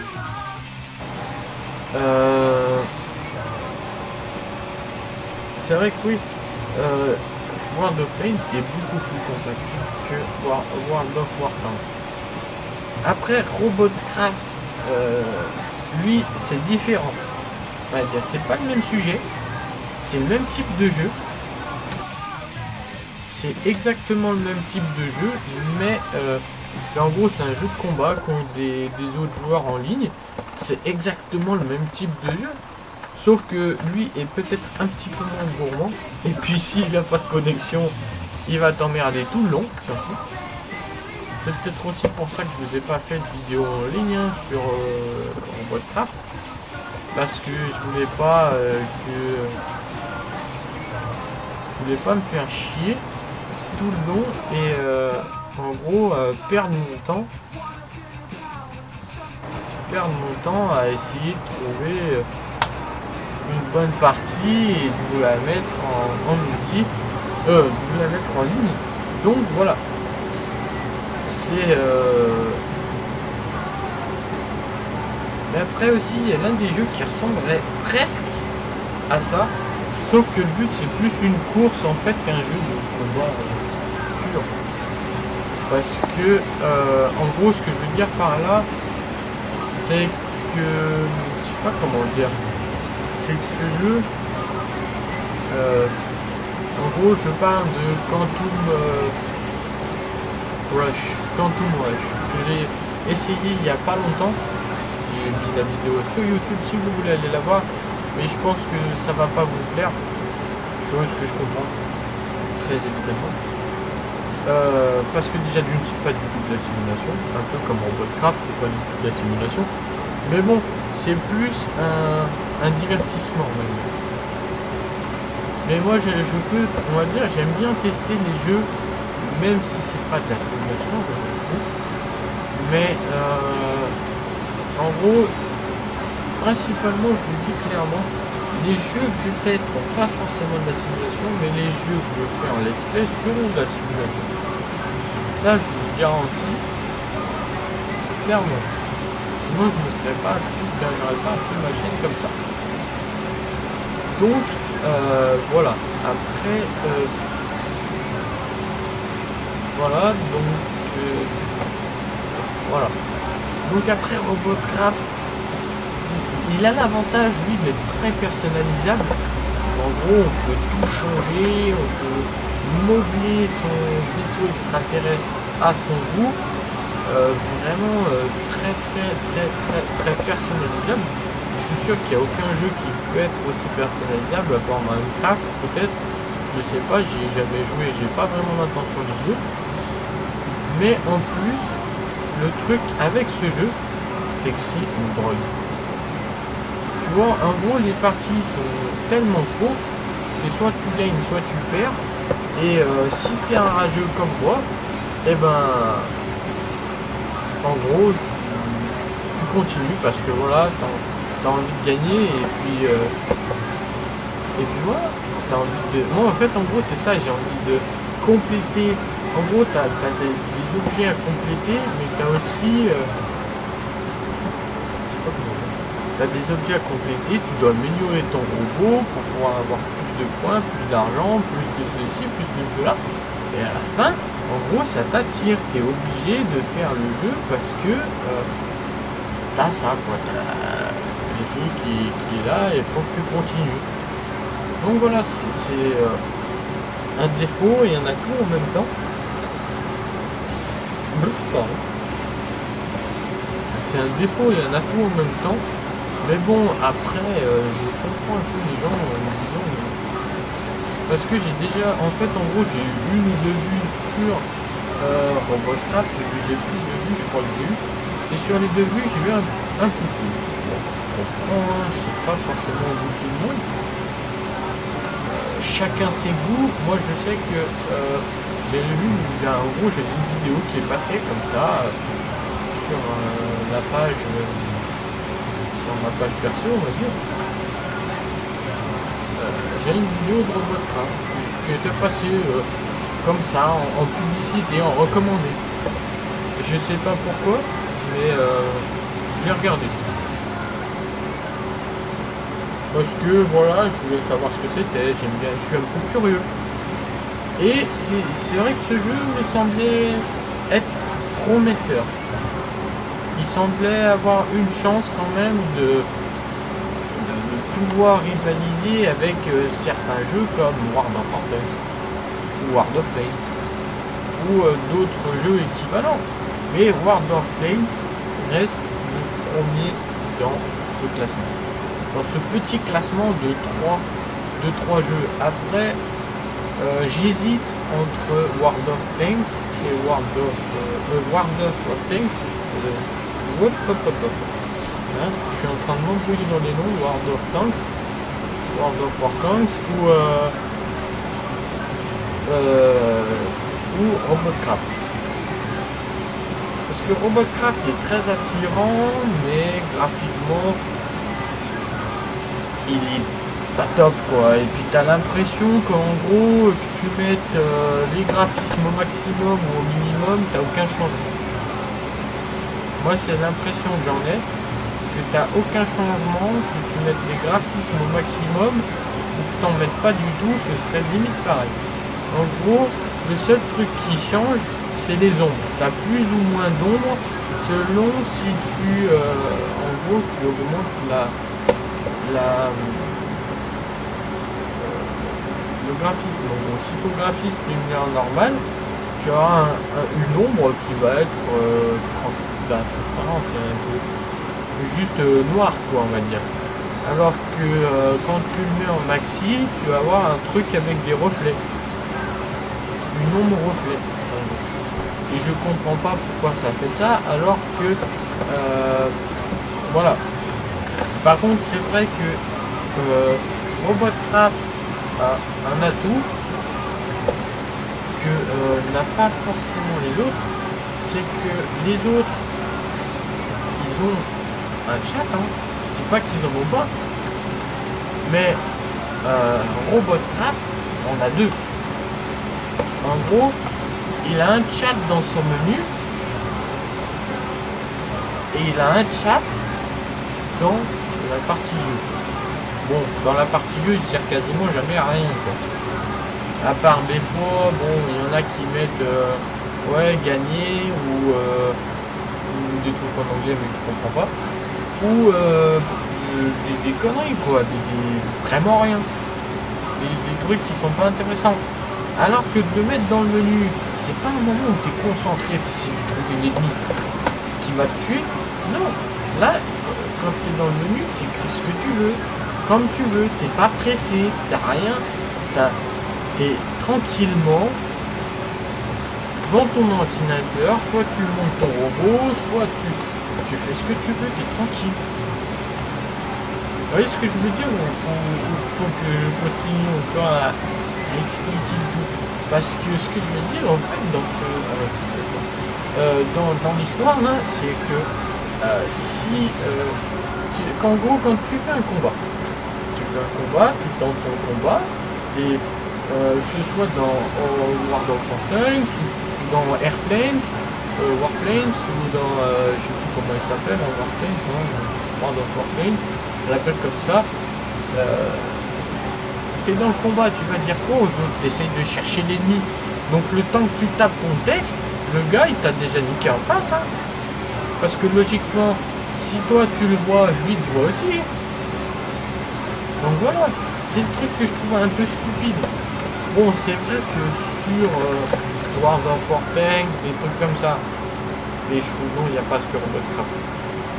C'est vrai que oui, World of Planes est beaucoup plus compatible que World of Warcraft. Après, Robotcraft, lui, c'est différent. C'est pas le même sujet, c'est le même type de jeu. C'est exactement le même type de jeu, mais en gros, c'est un jeu de combat contre des autres joueurs en ligne. C'est exactement le même type de jeu. Sauf que lui est peut-être un petit peu moins gourmand. Et puis s'il n'a pas de connexion, il va t'emmerder tout le long. C'est peut-être aussi pour ça que je vous ai pas fait de vidéo en ligne sur Robotcraft. Parce que je voulais pas me faire chier tout le long et en gros perdre mon temps à essayer de trouver une bonne partie et de vous la mettre en multi, de vous la mettre en ligne. Donc voilà, c'est mais après aussi il y a l'un des jeux qui ressemblerait presque à ça, sauf que le but c'est plus une course en fait qu'un jeu de combat pur. Parce que en gros ce que je veux dire par là, c'est que je sais pas comment dire, c'est que ce jeu en gros je parle de Quantum Rush que j'ai essayé il y a pas longtemps. J'ai mis la vidéo sur YouTube si vous voulez aller la voir, mais je pense que ça va pas vous plaire, chose que je comprends très évidemment. Parce que déjà d'une, c'est pas du tout de la simulation, un peu comme Robotcraft, c'est pas du tout de la simulation, mais bon, c'est plus un divertissement même. Mais moi je peux, on va dire, j'aime bien tester les jeux, même si c'est pas de la simulation, je m'en fous. Mais en gros, principalement, je vous dis clairement, les jeux que je teste sont pas forcément de la simulation, mais les jeux que je fais en let's play seront de la simulation. Ça, je vous le garantis clairement. Sinon, je ne serais pas, j'aurais pas appris ma chaîne comme ça. Donc, voilà. Après, voilà. Donc, voilà. Donc après Robotcraft, il a l'avantage lui d'être très personnalisable. En gros, on peut tout changer, on peut modeler son vaisseau extraterrestre à son goût. Vraiment très personnalisable. Je suis sûr qu'il n'y a aucun jeu qui peut être aussi personnalisable à part Minecraft peut-être. Je sais pas, j'y ai jamais joué, j'ai pas vraiment l'intention de jouer. Mais en plus, le truc avec ce jeu, c'est que c'est une drogue. Tu vois, en gros, les parties sont tellement courtes, c'est soit tu gagnes, soit tu perds. Et si tu es un rageux comme moi, et ben, en gros, tu continues parce que voilà, t'as envie de gagner et puis voilà, t'as envie de... Moi, en fait, en gros, c'est ça, j'ai envie de compléter. En gros, t'as des objets à compléter, mais t'as aussi... T'as des objets à compléter, tu dois améliorer ton robot pour pouvoir avoir plus de points, plus d'argent, plus de ceci, plus de cela. Et à la fin, en gros, ça t'attire. T'es obligé de faire le jeu parce que t'as ça, quoi. T'as le jeu qui est là et il faut que tu continues. Donc voilà, c'est un défaut et un atout en même temps. Pardon. c'est un défaut et un atout en même temps. Mais bon, après, je comprends un peu les gens en me disant... parce que j'ai déjà... En fait, en gros, j'ai eu une ou deux vues sur Robotcraft. Je sais plus de vues, je crois que j'ai eu. Et sur les deux vues, j'ai eu un coup de pouce. Bon, je comprends, hein, c'est pas forcément au goût de tout le monde. Chacun ses goûts. Moi, je sais que... j'ai vu, en gros, j'ai une vidéo qui est passée comme ça sur la page, sur ma page perso, on va dire. J'ai une vidéo de Robotcraft qui était passée comme ça, en publicité, en recommandé. Je sais pas pourquoi, mais je l'ai regardé. Parce que voilà, je voulais savoir ce que c'était, j'aime bien, je suis un peu curieux. Et c'est vrai que ce jeu me semblait être prometteur. Il semblait avoir une chance quand même de pouvoir rivaliser avec certains jeux comme World of Warcraft ou World of Planes ou d'autres jeux équivalents. Mais World of Planes reste le premier dans ce classement. Dans ce petit classement de trois jeux. Après, j'hésite entre World of Tanks et World of Tanks. Hein, je suis en train de m'embrouiller dans les noms. World of Tanks, World of Wartanks ou Robotcraft. Parce que Robotcraft est très attirant, mais graphiquement, il est pas top quoi. Et puis t'as l'impression qu'en gros que tu mettes les graphismes au maximum ou au minimum, t'as aucun changement. Moi c'est l'impression que j'en ai, que t'as aucun changement, que tu mettes les graphismes au maximum ou que t'en mettes pas du tout, ce serait limite pareil. En gros, le seul truc qui change, c'est les ombres. T'as plus ou moins d'ombres selon si tu en gros tu augmentes le graphisme. Donc, si ton graphisme est lumière normale, tu auras une ombre qui va être transparente, un peu juste noire quoi, on va dire. Alors que quand tu le mets en maxi, tu vas avoir un truc avec des reflets, une ombre reflet. Et je comprends pas pourquoi ça fait ça, alors que voilà. Par contre, c'est vrai que Robotcraft a un atout que n'a pas forcément les autres, c'est que les autres, ils ont un chat, hein. Je dis pas qu'ils en ont pas, mais Robotcraft, on a deux. En gros, il a un chat dans son menu et il a un chat dans la partie jeu. Bon, dans la partie jeu, il sert quasiment jamais à rien quoi. À part des fois, bon, il y en a qui mettent ouais, gagner ou des trucs en anglais mais que je comprends pas. Ou des conneries quoi, vraiment rien. Des trucs qui sont pas intéressants. Alors que de le mettre dans le menu, c'est pas un moment où tu es concentré si tu trouves une ennemie qui va te tuer. Non, là, quand tu es dans le menu, tu écris ce que tu veux, comme tu veux, t'es pas pressé, t'as rien, t'es tranquillement devant ton ordinateur, soit tu montes ton robot, soit tu fais ce que tu veux, t'es tranquille. Vous voyez ce que je veux dire, ou faut que je continue encore à expliquer tout, parce que ce que je veux dire en fait dans l'histoire là, c'est que si qu'en gros quand tu fais un combat, tu tentes ton combat, et que ce soit dans World of Warcraft ou dans Airplanes, Warplanes ou dans je sais plus comment il s'appelle en Warplanes, hein, World of Warplanes, on l'appelle comme ça. T'es dans le combat, tu vas dire quoi aux autres? T'essayes de chercher l'ennemi. Donc le temps que tu tapes ton texte, le gars il t'a déjà niqué en face. Hein. Parce que logiquement, si toi tu le vois, lui il te voit aussi. Donc voilà, c'est le truc que je trouve un peu stupide. Bon, c'est vrai que sur World of Warcraft, des trucs comme ça, mais je trouve non, il n'y a pas sur Robotcraft.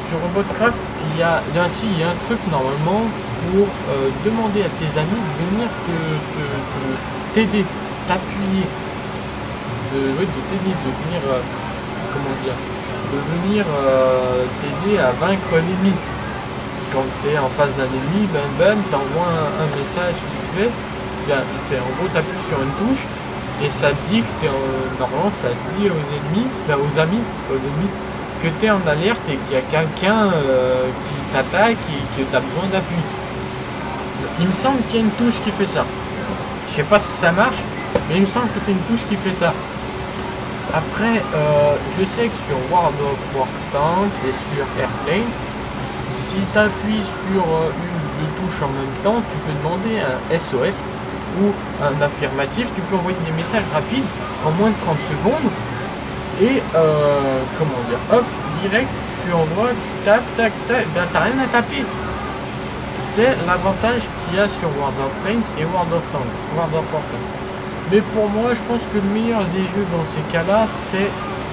sur Robotcraft, il y a un truc normalement pour demander à tes amis de venir t'aider, t'appuyer, de t'aider, de venir, comment dire, de venir t'aider à vaincre l'ennemi. Quand tu es en face d'un ennemi, t'envoies un message vite fait, en gros t'appuies sur une touche et ça te dit que normalement ça te dit aux ennemis, que tu es en alerte et qu'il y a quelqu'un qui t'attaque et que tu as besoin d'appui. Il me semble qu'il y a une touche qui fait ça. Je sais pas si ça marche, mais il me semble que tu as une touche qui fait ça. Après, je sais que sur World of Tanks et sur Airplane, si tu appuies sur une ou deux touches en même temps, tu peux demander un SOS ou un affirmatif. Tu peux envoyer des messages rapides en moins de 30 secondes. Et comment dire, hop, direct, tu envoies, tu tapes, tac, tac, t'as rien à taper. C'est l'avantage qu'il y a sur World of Tanks et World of Tanks. Mais pour moi, je pense que le meilleur des jeux dans ces cas-là, c'est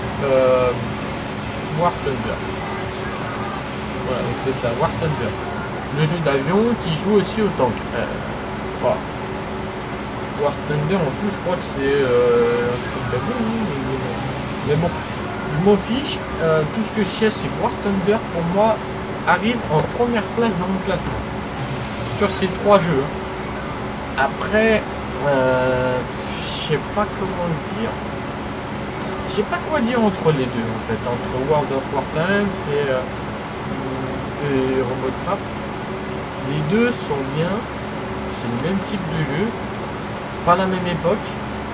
War Thunder. Voilà, c'est ça, War Thunder. Le jeu d'avion qui joue aussi au tank. Voilà. War Thunder, en plus, je crois que c'est un truc d'avion, mais bon, je m'en fiche. Tout ce que je sais, c'est que War Thunder, pour moi, arrive en première place dans mon classement. Sur ces 3 jeux. Après, je sais pas comment dire. Je sais pas quoi dire entre les deux, en fait. Entre World of Tanks et Robotcraft. Les deux sont bien. C'est le même type de jeu. Pas la même époque.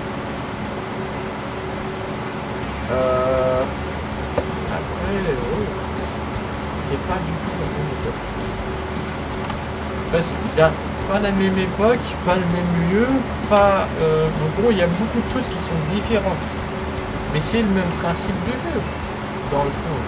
Après, c'est pas du tout la même époque. Parce qu'il y a pas la même époque, pas le même lieu, pas... en gros, il y a beaucoup de choses qui sont différentes. Mais c'est le même principe de jeu, dans le fond.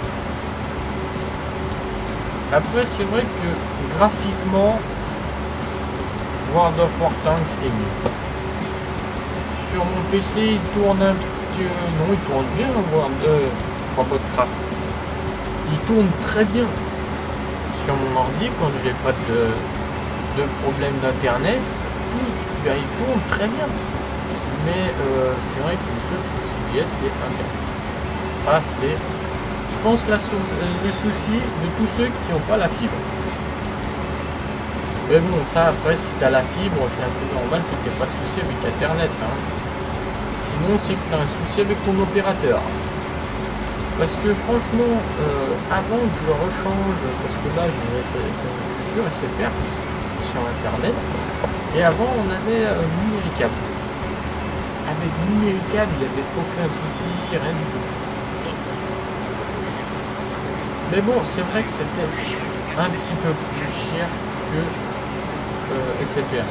Après, c'est vrai que graphiquement, World of Tanks est mieux. Sur mon PC, il tourne un petit... non, il tourne bien, Robotcraft. Il tourne très bien. Sur mon ordi, quand j'ai pas de problème d'internet, il tourne très bien. Mais c'est vrai que le seul souci, c'est internet. Ça, c'est, je pense, le souci de tous ceux qui n'ont pas la fibre. Mais bon, ça, après, si tu as la fibre, c'est un peu normal que tu n'aies pas de souci avec internet. Hein. Sinon, c'est que tu as un souci avec ton opérateur. Parce que franchement, avant que je le rechange, parce que là, je suis sur SFR, sur internet, et avant, on avait Numéricable. Avec Numéricable, il n'y avait aucun souci, rien du tout. Mais bon, c'est vrai que c'était un petit peu plus cher que SFR.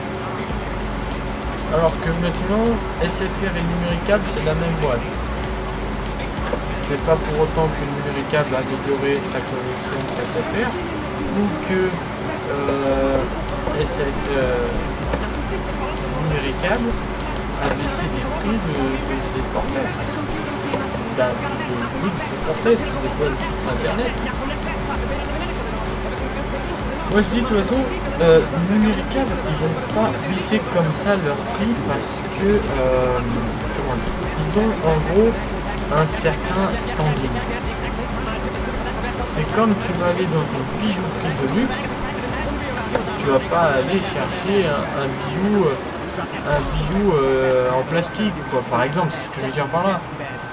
Alors que maintenant, SFR et Numéricable, c'est la même boîte. C'est pas pour autant que Numéricable a amélioré sa connexion SFR ou que Numéricable a baissé les prix de ses forfaits. De forfaits, tu déploies le fixe internet. Moi je dis de toute façon, Numéricable, ils vont pas baisser comme ça leur prix parce que ils ont en gros un certain standing. C'est comme tu vas aller dans une bijouterie de luxe, tu vas pas aller chercher un bijou en plastique, quoi, par exemple, c'est ce que je veux dire par là.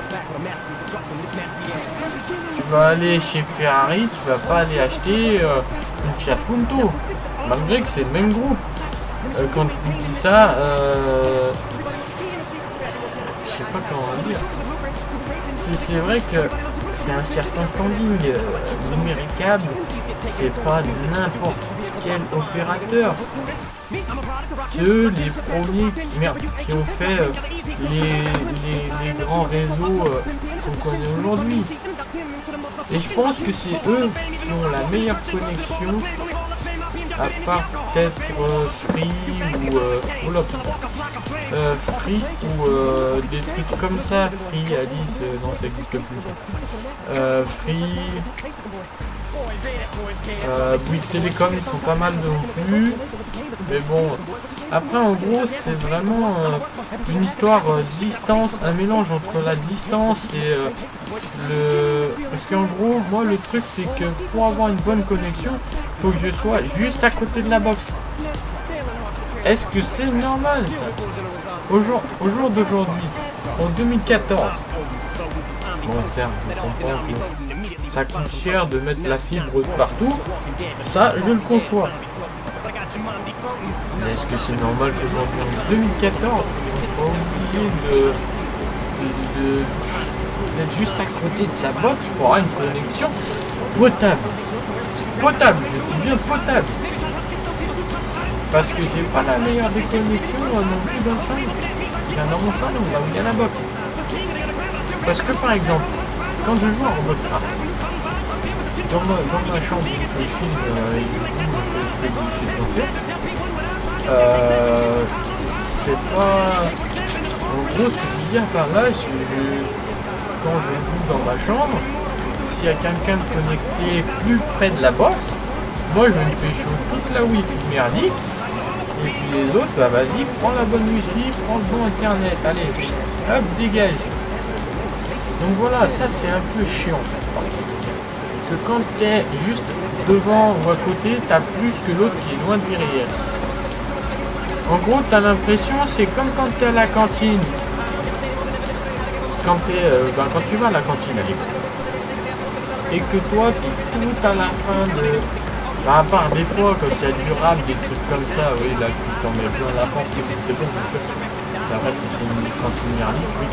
Tu vas aller chez Ferrari, tu vas pas aller acheter une Fiat Punto, malgré que c'est le même groupe. Quand tu dis ça, je sais pas comment dire. C'est vrai que c'est un certain standing. Numéricable, c'est pas n'importe quel opérateur. C'est eux les premiers qui ont fait les grands réseaux qu'on connaît aujourd'hui. Et je pense que c'est eux qui ont la meilleure connexion à part peut-être Free ou oula, Free ou des trucs comme ça. Free, Alice, non ça existe plus ça. Free, Bouygues Télécom, ils sont pas mal non plus. Mais bon, après en gros c'est vraiment une histoire distance, un mélange entre la distance et le... Parce qu'en gros, moi le truc c'est que pour avoir une bonne connexion, il faut que je sois juste à côté de la box. Est-ce que c'est normal ça? Au jour d'aujourd'hui, en 2014, bon certes, je comprends que ça coûte cher de mettre la fibre partout, ça je le conçois. Mais est-ce que c'est normal qu'aujourd'hui en 2014, on soit obligé d'être juste à côté de sa box pour avoir une connexion potable? Potable, je dis bien potable. Parce que j'ai pas la meilleure des connexions non plus dans le salon. Dans mon salon, là où il y a la box. Parce que par exemple, quand je joue en Robocraft, dans ma chambre où je filme et du coup je fais du c'est pas... En gros, ce que je veux dire par là, quand je joue dans ma chambre, s'il y a quelqu'un de connecté plus près de la box, moi je me fais chaud toute la wifi merdique, et puis les autres, bah vas-y, prends la bonne wifi, prends le bon internet, allez, hop, dégage. Donc voilà, ça c'est un peu chiant. Parce que quand tu es juste devant ou à côté, tu as plus que l'autre qui est loin derrière. En gros, tu as l'impression, c'est comme quand tu es à la cantine. Quand tu vas à la cantine à l'école. Et que toi, tout à la fin de... Bah, à part des fois, quand il y a du rap, des trucs comme ça, oui, là, tu t'en mets plein la porte, c'est bon, après, si c'est une cantine merdique, oui.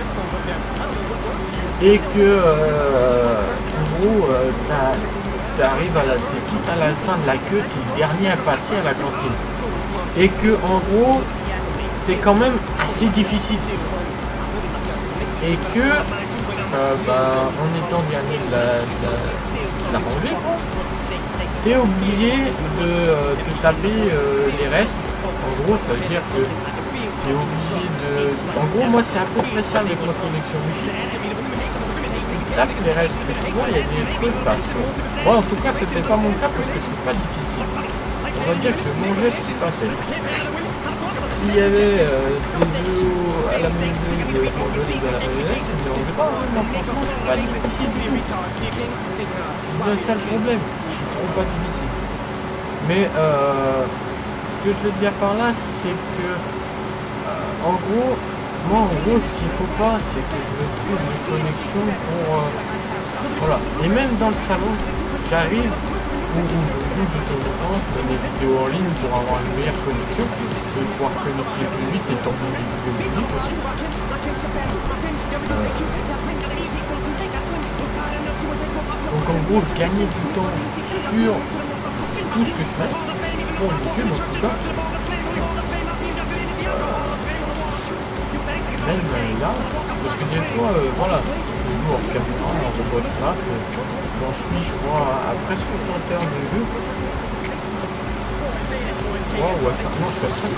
Et que, en gros, t'arrives t'es tout à la fin de la queue, t'es le dernier à passer à la cantine. Et que, en gros, c'est quand même assez difficile. Et que, en étant dernier de la rangée, t'es obligé de taper les restes. En gros, ça veut dire que t'es obligé de... En gros, moi, c'est à peu près ça avec ma connexion Wi-Fi. Tu tapes les restes, mais souvent, il y a des trucs partout. Moi, en tout cas, c'était pas mon cas parce que c'est pas difficile. On va dire que je mangeais ce qui passait. S'il y avait des œufs à la mayonnaise, je mangeais des œufs à la mayonnaise, ça me dérange pas. Hein. Moi, franchement, je suis pas difficile du tout. C'est bien ça le problème. Je suis trop pas difficile. Mais ce que je veux te dire par là, c'est que en gros, moi en gros, ce qu'il faut pas, c'est que je me trouve une connexion pour voilà. Et même dans le salon, j'arrive où je joue de temps en temps, je fais des vidéos en ligne pour avoir une meilleure connexion, je vais pouvoir connecter plus vite et tourner des vidéos plus vite aussi. Donc en gros, gagner du temps sur tout ce que je fais, pour YouTube en tout cas, même là, parce que des fois, voilà, je joue en caméra, en Robocraft, j'en suis, je crois, à presque 100 heures de jeu. Wow, ouais, ça, non, je suis à 58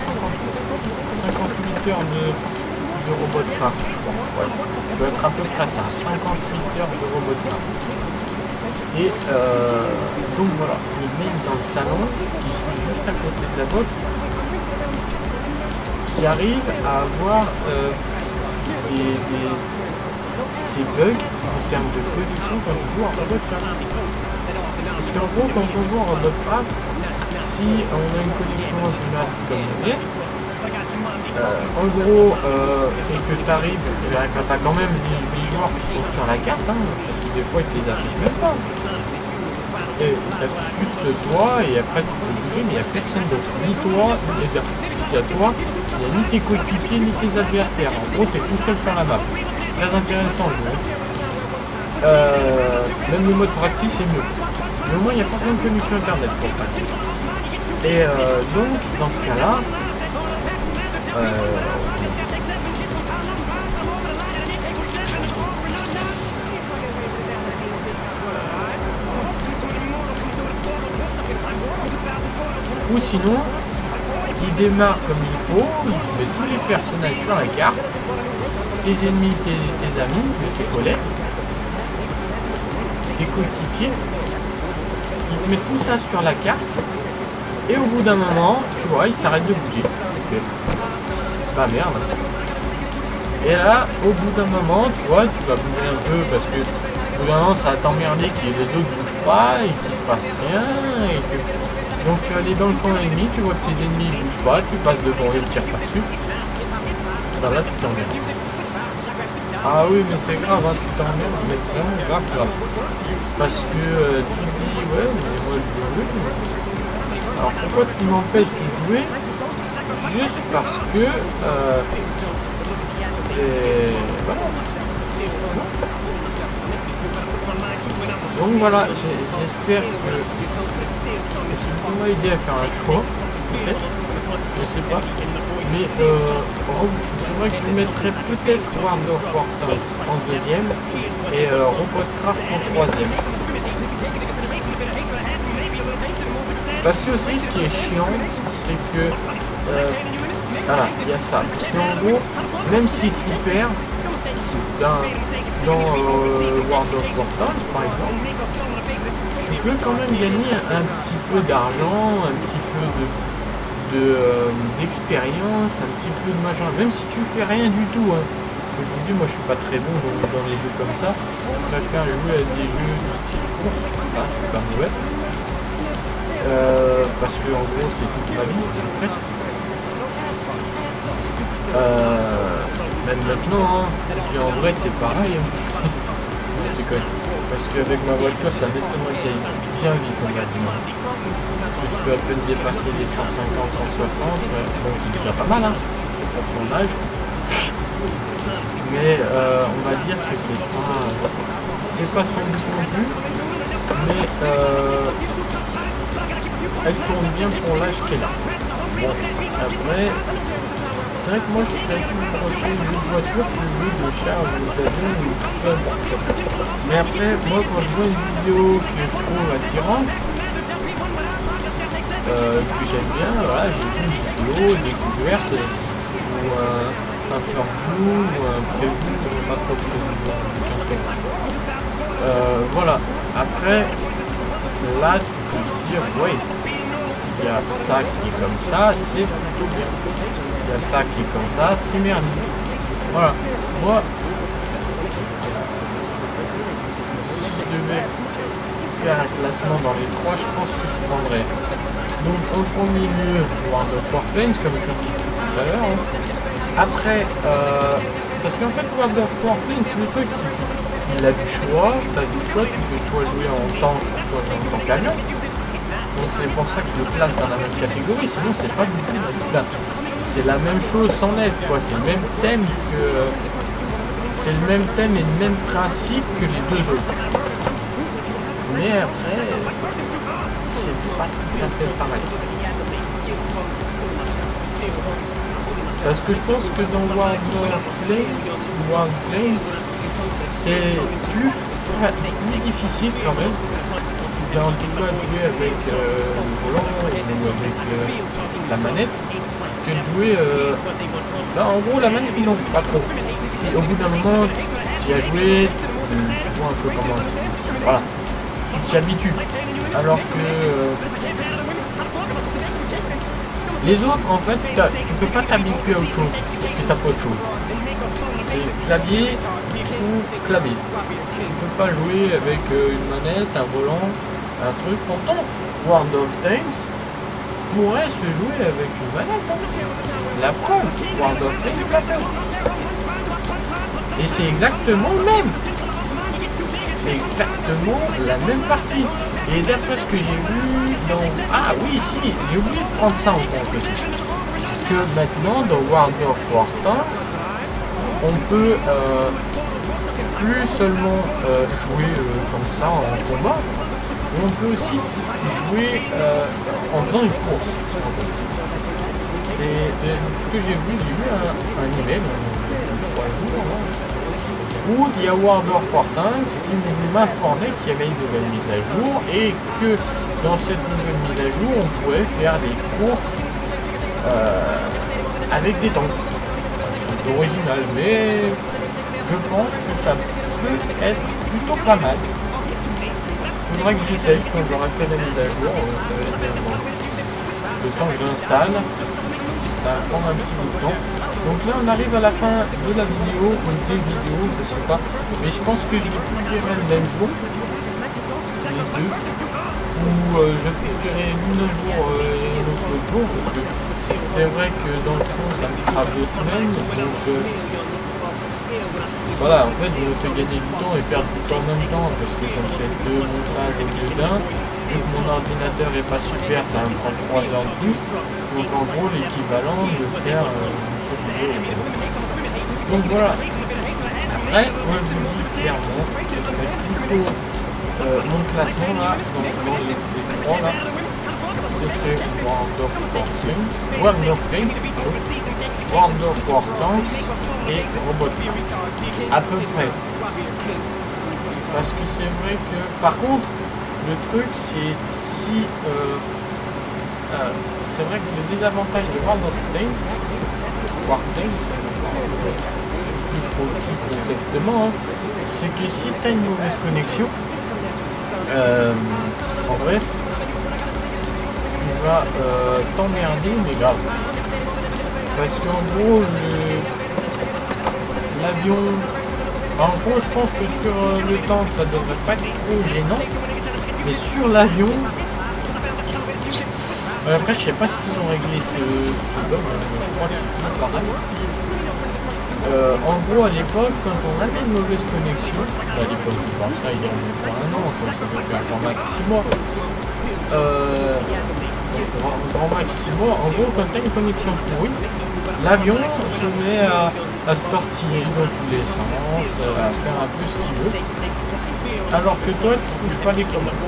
heures de Robocraft, je crois. Ouais, je dois être à peu près ça, 58 heures de Robocraft. Et donc voilà, et même dans le salon, qui suis juste à côté de la box, j'arrive à avoir des bugs en termes de connexion quand je joue en Robocraft. Parce qu'en gros, quand on joue en Robocraft, si on a une connexion optimale comme on est, en gros, et que tu arrives, quand tu as quand même des joueurs qui sont sur la carte, hein, parce que des fois ils te les affichent même pas. Et tu affiches juste toi, et après tu peux bouger, mais il n'y a personne d'autre. Ni toi, ni les gars. Il y a toi, il n'y a ni tes coéquipiers, ni tes adversaires. En gros, tu es tout seul sur la map. Très intéressant, je trouve. Même le mode practice est mieux. Mais au moins, il n'y a pas plein de connexion internet pour practice. Et donc, dans ce cas-là, Ou sinon, il démarre comme il faut, il met tous les personnages sur la carte, tes ennemis, tes amis, tes collègues, tes coéquipiers, il te met tout ça sur la carte, et au bout d'un moment, tu vois, il s'arrête de bouger. Bah merde. Et là, au bout d'un moment, tu vois, tu vas bouger un peu parce que au bout d'un moment, ça va t'emmerder que les autres bougent pas et qu'il se passe rien. Et que... Donc tu vas aller dans le camp ennemi, tu vois que tes ennemis ne bougent pas, tu passes devant et ils tirent pas dessus. Bah là, tu t'emmerdes. Ah oui, mais c'est grave, hein, tu t'emmerdes, mais c'est vraiment grave. Parce que tu te dis, ouais, mais moi je veux jouer. Alors pourquoi tu m'empêches de jouer? Juste parce que voilà. Donc voilà, j'espère que ça m'a aidé à faire un choix, peut-être, je sais pas. Mais c'est vrai que je mettrais peut-être World of Warcraft en deuxième et Robotcraft en troisième. Parce que aussi ce qui est chiant, c'est que voilà, il y a ça. Parce qu'en gros, même si tu perds dans World of Warcraft par exemple, tu peux quand même gagner un petit peu d'argent, un petit peu d'expérience, un petit peu de machin, même si tu fais rien du tout. Hein. Aujourd'hui, moi je suis pas très bon dans les jeux comme ça. Je préfère jouer à des jeux de style course, là, je suis pas mauvais. Parce que en gros c'est toute ma vie, presque. Même maintenant, hein. Et puis en vrai c'est pareil. Hein. Parce qu'avec ma voiture ça m'étonne que j'aille bien vite on va dire. Parce que je peux à peine dépasser les 150, 160, bon c'est déjà pas mal hein, pour son âge. Mais on va dire que c'est pas son but non plus. Mais elle tourne bien pour l'âge qu'elle a. Bon, après, c'est vrai que moi je serais plus proche d'une voiture que de char ou d'avion ou peu importe. Mais après, moi quand je vois une vidéo que je trouve attirante, que j'aime bien, voilà, j'ai vu une vidéo, une découverte, ou un fleur-bleu, ou un prévu, ma propre voilà. Après, là tu peux te dire, ouais. Il y a ça qui est comme ça, c'est plutôt bien. Il y a ça qui est comme ça, c'est merdique. Voilà. Moi, si je devais faire un classement dans les trois, je pense que je prendrais. Donc en premier lieu, World of Warcraft, comme je disais tout à l'heure. Hein. Après, parce qu'en fait, World of Warcraft, c'est le truc, il a du choix, tu as du choix, tu peux soit jouer en tank, soit en tant qu'avion. Donc c'est pour ça que je le place dans la même catégorie, sinon c'est pas du tout là. C'est la même chose sans l'aide quoi, c'est le même thème que. C'est le même thème et le même principe que les deux autres. Mais après, c'est pas tout à fait pareil. Parce que je pense que dans World of Warcraft, c'est plus difficile quand même. En tout cas jouer avec le volant ou avec la manette que de jouer là en gros la manette non pas trop si au bout d'un moment tu y as joué tu vois un peu comment voilà tu t'y habitues alors que les autres en fait tu peux pas t'habituer à autre chose parce que t'as pas autre chose c'est clavier ou clavier tu peux pas jouer avec une manette, un volant, un truc. Pourtant, World of Tanks pourrait se jouer avec une manette. Hein. La preuve, World of Tanks l'a fait. Et c'est exactement le même. C'est exactement la même partie. Et d'après ce que j'ai vu dans... Ah oui, si, j'ai oublié de prendre ça en compte aussi. Que maintenant, dans World of Warcraft, on peut plus seulement jouer comme ça en combat, mais on peut aussi jouer en faisant une course. C'est ce que j'ai vu un email où il y a World of Warcraft qui m'informait qu'il y avait une nouvelle mise à jour et que dans cette nouvelle mise à jour, on pourrait faire des courses avec des tanks. C'est original, mais je pense que ça peut être plutôt pas mal. Il faudrait que j'essaye quand j'aurai fait la mise à jour. Le temps que je l'installe, ça va prendre un petit bout de temps. Donc là on arrive à la fin de la vidéo, ou des vidéos, je sais pas. Mais je pense que je vais publierai le même jour. Les deux. Ou je publierai l'une un jour et l'autre jour. Parce que c'est vrai que dans le fond ça me fera 2 semaines. Donc voilà, en fait je me fais gagner du temps et perdre du temps en même temps. Parce que ça me fait 2 montages au lieu d'un. Vu que mon ordinateur est pas super, ça va me prendre 3 heures de plus. Donc en gros l'équivalent de faire une vidéo. Donc voilà. Après, moi je vous dis clairement, ce serait plutôt mon classement là, dans les 3 là, ce serait World of Tanks, World of War Tanks et Robot à peu près. Parce que c'est vrai que, par contre, le truc c'est si c'est vrai que le désavantage de World of Tanks, exactement, hein, c'est que si tu as une mauvaise connexion, en vrai, tu vas t'emmerder, mais grave. Parce qu'en gros, l'avion, en gros, je pense que sur le tank, ça devrait pas être trop gênant, mais sur l'avion, après, je sais pas s'ils ont réglé ce bug, je crois que c'est toujours pareil. En gros, à l'époque, quand on avait une mauvaise connexion, à l'époque, je pense ça, il y a un an, ça devait faire grand max 6 mois. Grand max 6 mois, en gros, quand tu as une connexion pourrie, l'avion se met à se tortiller dans tous les sens, à faire un peu ce qu'il veut, alors que toi, tu touches pas les commandes.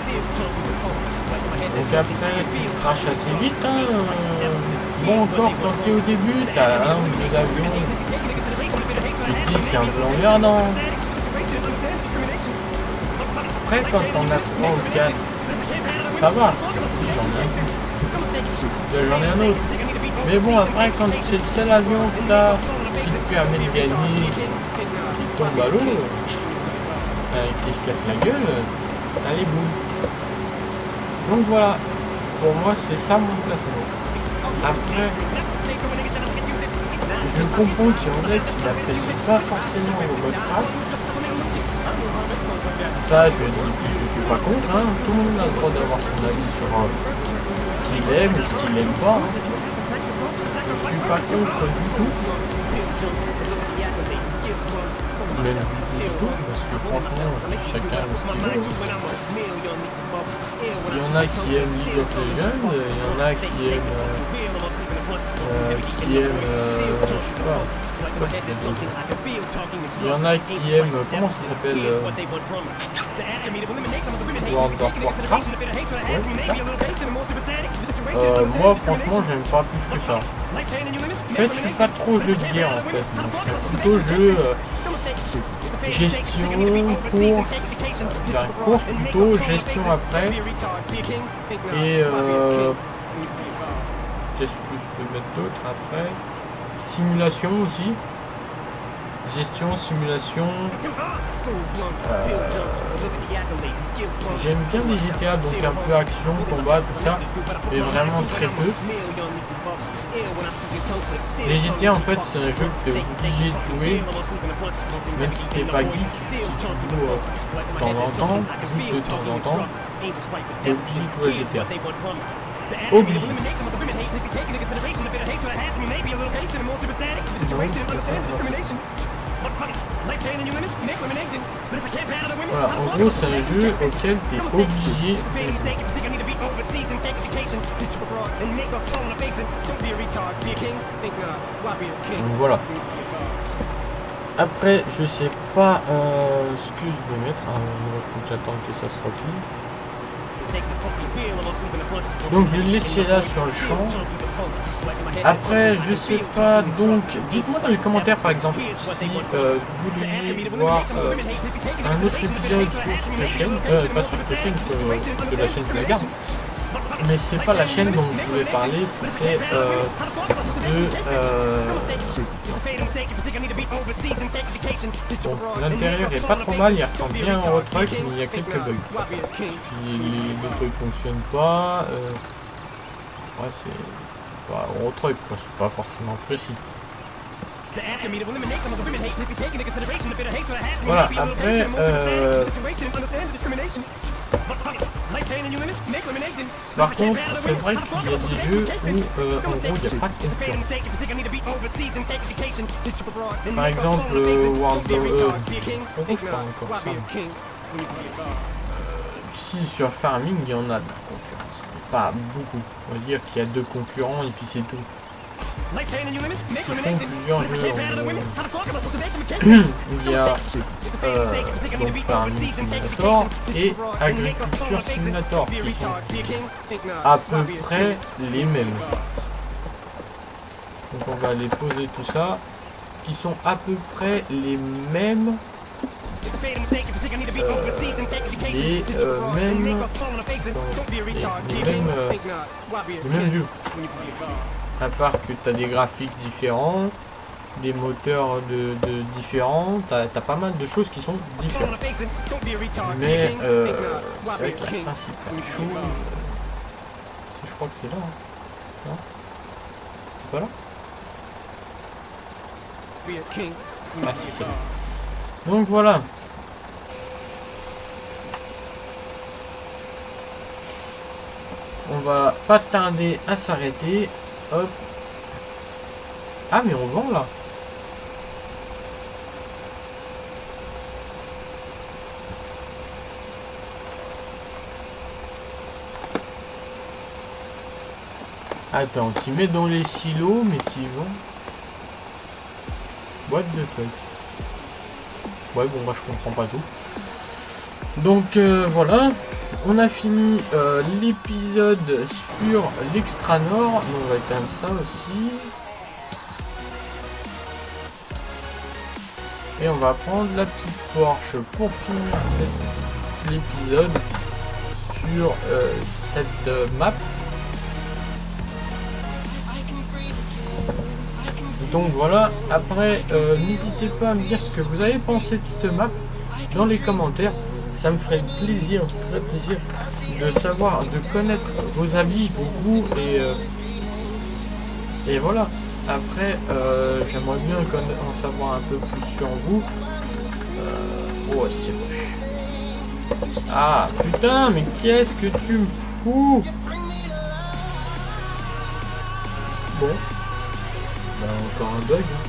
Donc après, tu craches assez vite, hein. Bon, encore, quand tu es au début, tu as un ou deux avions. Tu te dis, c'est un peu emmerdant. Après, quand t'en as 3 ou 4, ça va. J'en ai un autre. Mais bon, après, quand c'est le seul avion que t'as, qui te permet de gagner, qui tombe à l'eau, qui se casse la gueule, t'as les boules. Donc voilà, pour moi c'est ça mon classement. Après, je comprends qu'il y en a qui n'apprécient pas forcément Robotcraft. Ça, je suis pas contre, hein. Tout le monde a le droit d'avoir son avis sur ce qu'il aime ou ce qu'il n'aime pas. Hein. Je suis pas contre du tout. Même du tout, parce que franchement, chacun aime ce qu'il veut. Il y en a qui aiment League of Legends, il y en a qui aiment je sais pas, il y en a qui aiment, comment ça s'appelle, World of Warcraft. Ouais, ça. Moi franchement j'aime pas plus que ça. En fait je suis pas trop jeu de guerre en fait, donc je suis plutôt jeu gestion, course plutôt, gestion après, et qu'est-ce que je peux mettre d'autre après, simulation aussi, gestion, simulation, j'aime bien les GTA, donc un peu action, combat, tout ça, mais vraiment très peu. Les GTA en fait c'est un jeu que tu es obligé de jouer, même si tu n'es pas geek, tu joues de temps en temps, de temps en temps, tu es obligé de jouer à GTA. Obligé. Voilà, en gros c'est un jeu auquel tu es obligé de jouer. Donc voilà. Après, je sais pas ce que je vais mettre. Il faut que j'attende que ça se replie. Donc je vais le laisser là sur le champ. Après, je sais pas, donc dites-moi dans les commentaires par exemple si vous voulez voir un autre épisode sur la chaîne, pas sur la chaîne, que la chaîne que la garde. Mais c'est pas la chaîne dont je voulais parler, c'est bon, l'intérieur est pas trop mal, il ressemble bien au truc, mais il y a quelques bugs. Les trucs fonctionnent pas. Ouais, c'est pas au truc, quoi, c'est pas forcément précis. Voilà, après, par contre, c'est vrai qu'il y a des jeux où, en gros, il n'y a pas de concurrence. Par exemple, World of encore ça. Si sur Farming, il y en a de la concurrence. Pas beaucoup. On va dire qu'il y a 2 concurrents et puis c'est tout. Ils font plusieurs jeux il y a donc Farming Simulator et Agriculture Simulator qui sont à peu près les mêmes. Donc on va aller poser tout ça, qui sont à peu près les mêmes. Les mêmes jeux. À part que tu as des graphiques différents, des moteurs différents, tu as pas mal de choses qui sont différentes. Mais c'est vrai que la principale chose, je crois que c'est là. Hein. Non, c'est pas là. Ah si, c'est là. Donc voilà. On va pas tarder à s'arrêter. Hop. Ah mais on vend là. Attends, tu mets dans les silos, mais tu vends. Boîte de feuilles. Ouais bon moi je comprends pas tout. Donc voilà. On a fini l'épisode sur l'Extra Nord. On va éteindre ça aussi. Et on va prendre la petite Porsche pour finir l'épisode sur cette map. Donc voilà, après n'hésitez pas à me dire ce que vous avez pensé de cette map dans les commentaires. Ça me ferait plaisir, de savoir, de connaître vos avis, vos goûts et voilà. Après, j'aimerais bien en savoir un peu plus sur vous. Oh, c'est moche. Ah, putain, mais qu'est-ce que tu me fous? Bon. Bah, encore un bug. Hein.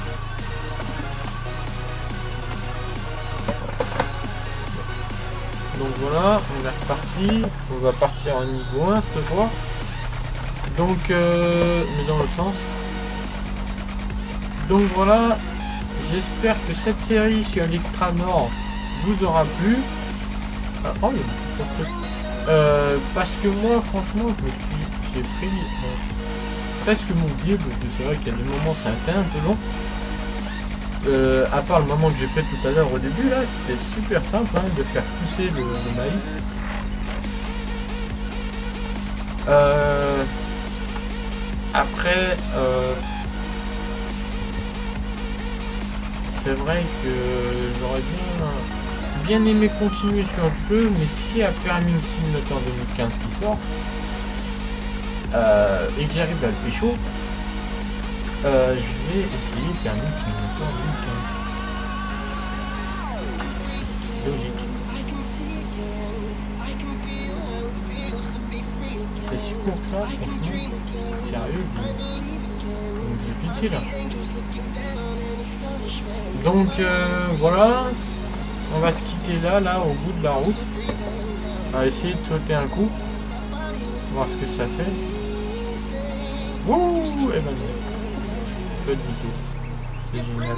Donc voilà, on est reparti. On va partir en niveau 1 cette fois. Donc, mais dans l'autre sens. Donc voilà, j'espère que cette série sur l'Extra Nord vous aura plu. Oh, il y a beaucoup de parce que moi, franchement, j'ai pris presque mon guide, parce que c'est vrai qu'il y a des moments, ça a été un peu long. À part le moment que j'ai fait tout à l'heure au début, là, c'était super simple hein, de faire pousser le maïs. Après, c'est vrai que j'aurais bien aimé continuer sur le jeu, mais s'il y a Farming Simulator 2015 qui sort, et que j'arrive à le pécho, je vais essayer Farming Simulator 2015. Logique. C'est si court que ça, franchement. Sérieux, j'ai pitié là. Donc voilà, on va se quitter là, au bout de la route. On va essayer de sauter un coup, voir ce que ça fait. Wouh, et ben pas du tout. C'est génial.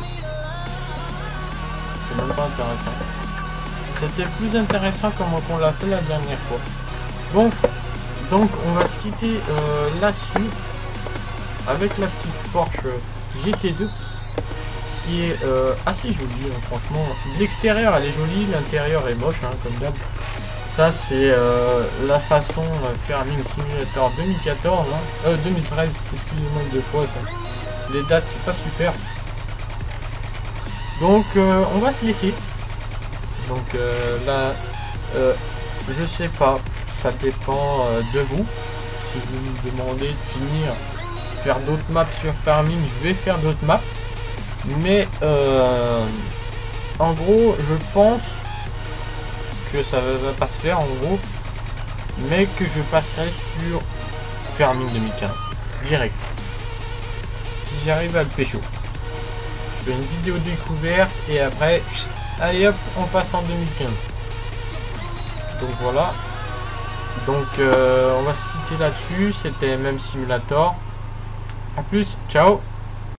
C'est même pas intéressant. C'était plus intéressant comment on l'a fait la dernière fois. Bon, donc on va se quitter là-dessus avec la petite Porsche GT2 qui est assez jolie, hein, franchement. L'extérieur elle est jolie, l'intérieur est moche, hein, comme d'hab. Ça c'est la façon Farming Simulator 2014, hein, 2013, excusez-moi deux fois, ça. Les dates c'est pas super. Donc on va se laisser. Donc là, je sais pas, ça dépend de vous. Si vous me demandez de finir, faire d'autres maps sur Farming, je vais faire d'autres maps. Mais en gros, je pense que ça va pas se faire en gros, mais que je passerai sur Farming 2015 direct. Si j'arrive à le pécho, je fais une vidéo découverte et après, allez hop, on passe en 2015. Donc voilà. Donc on va se quitter là-dessus. C'était MM Simulator. A plus, ciao.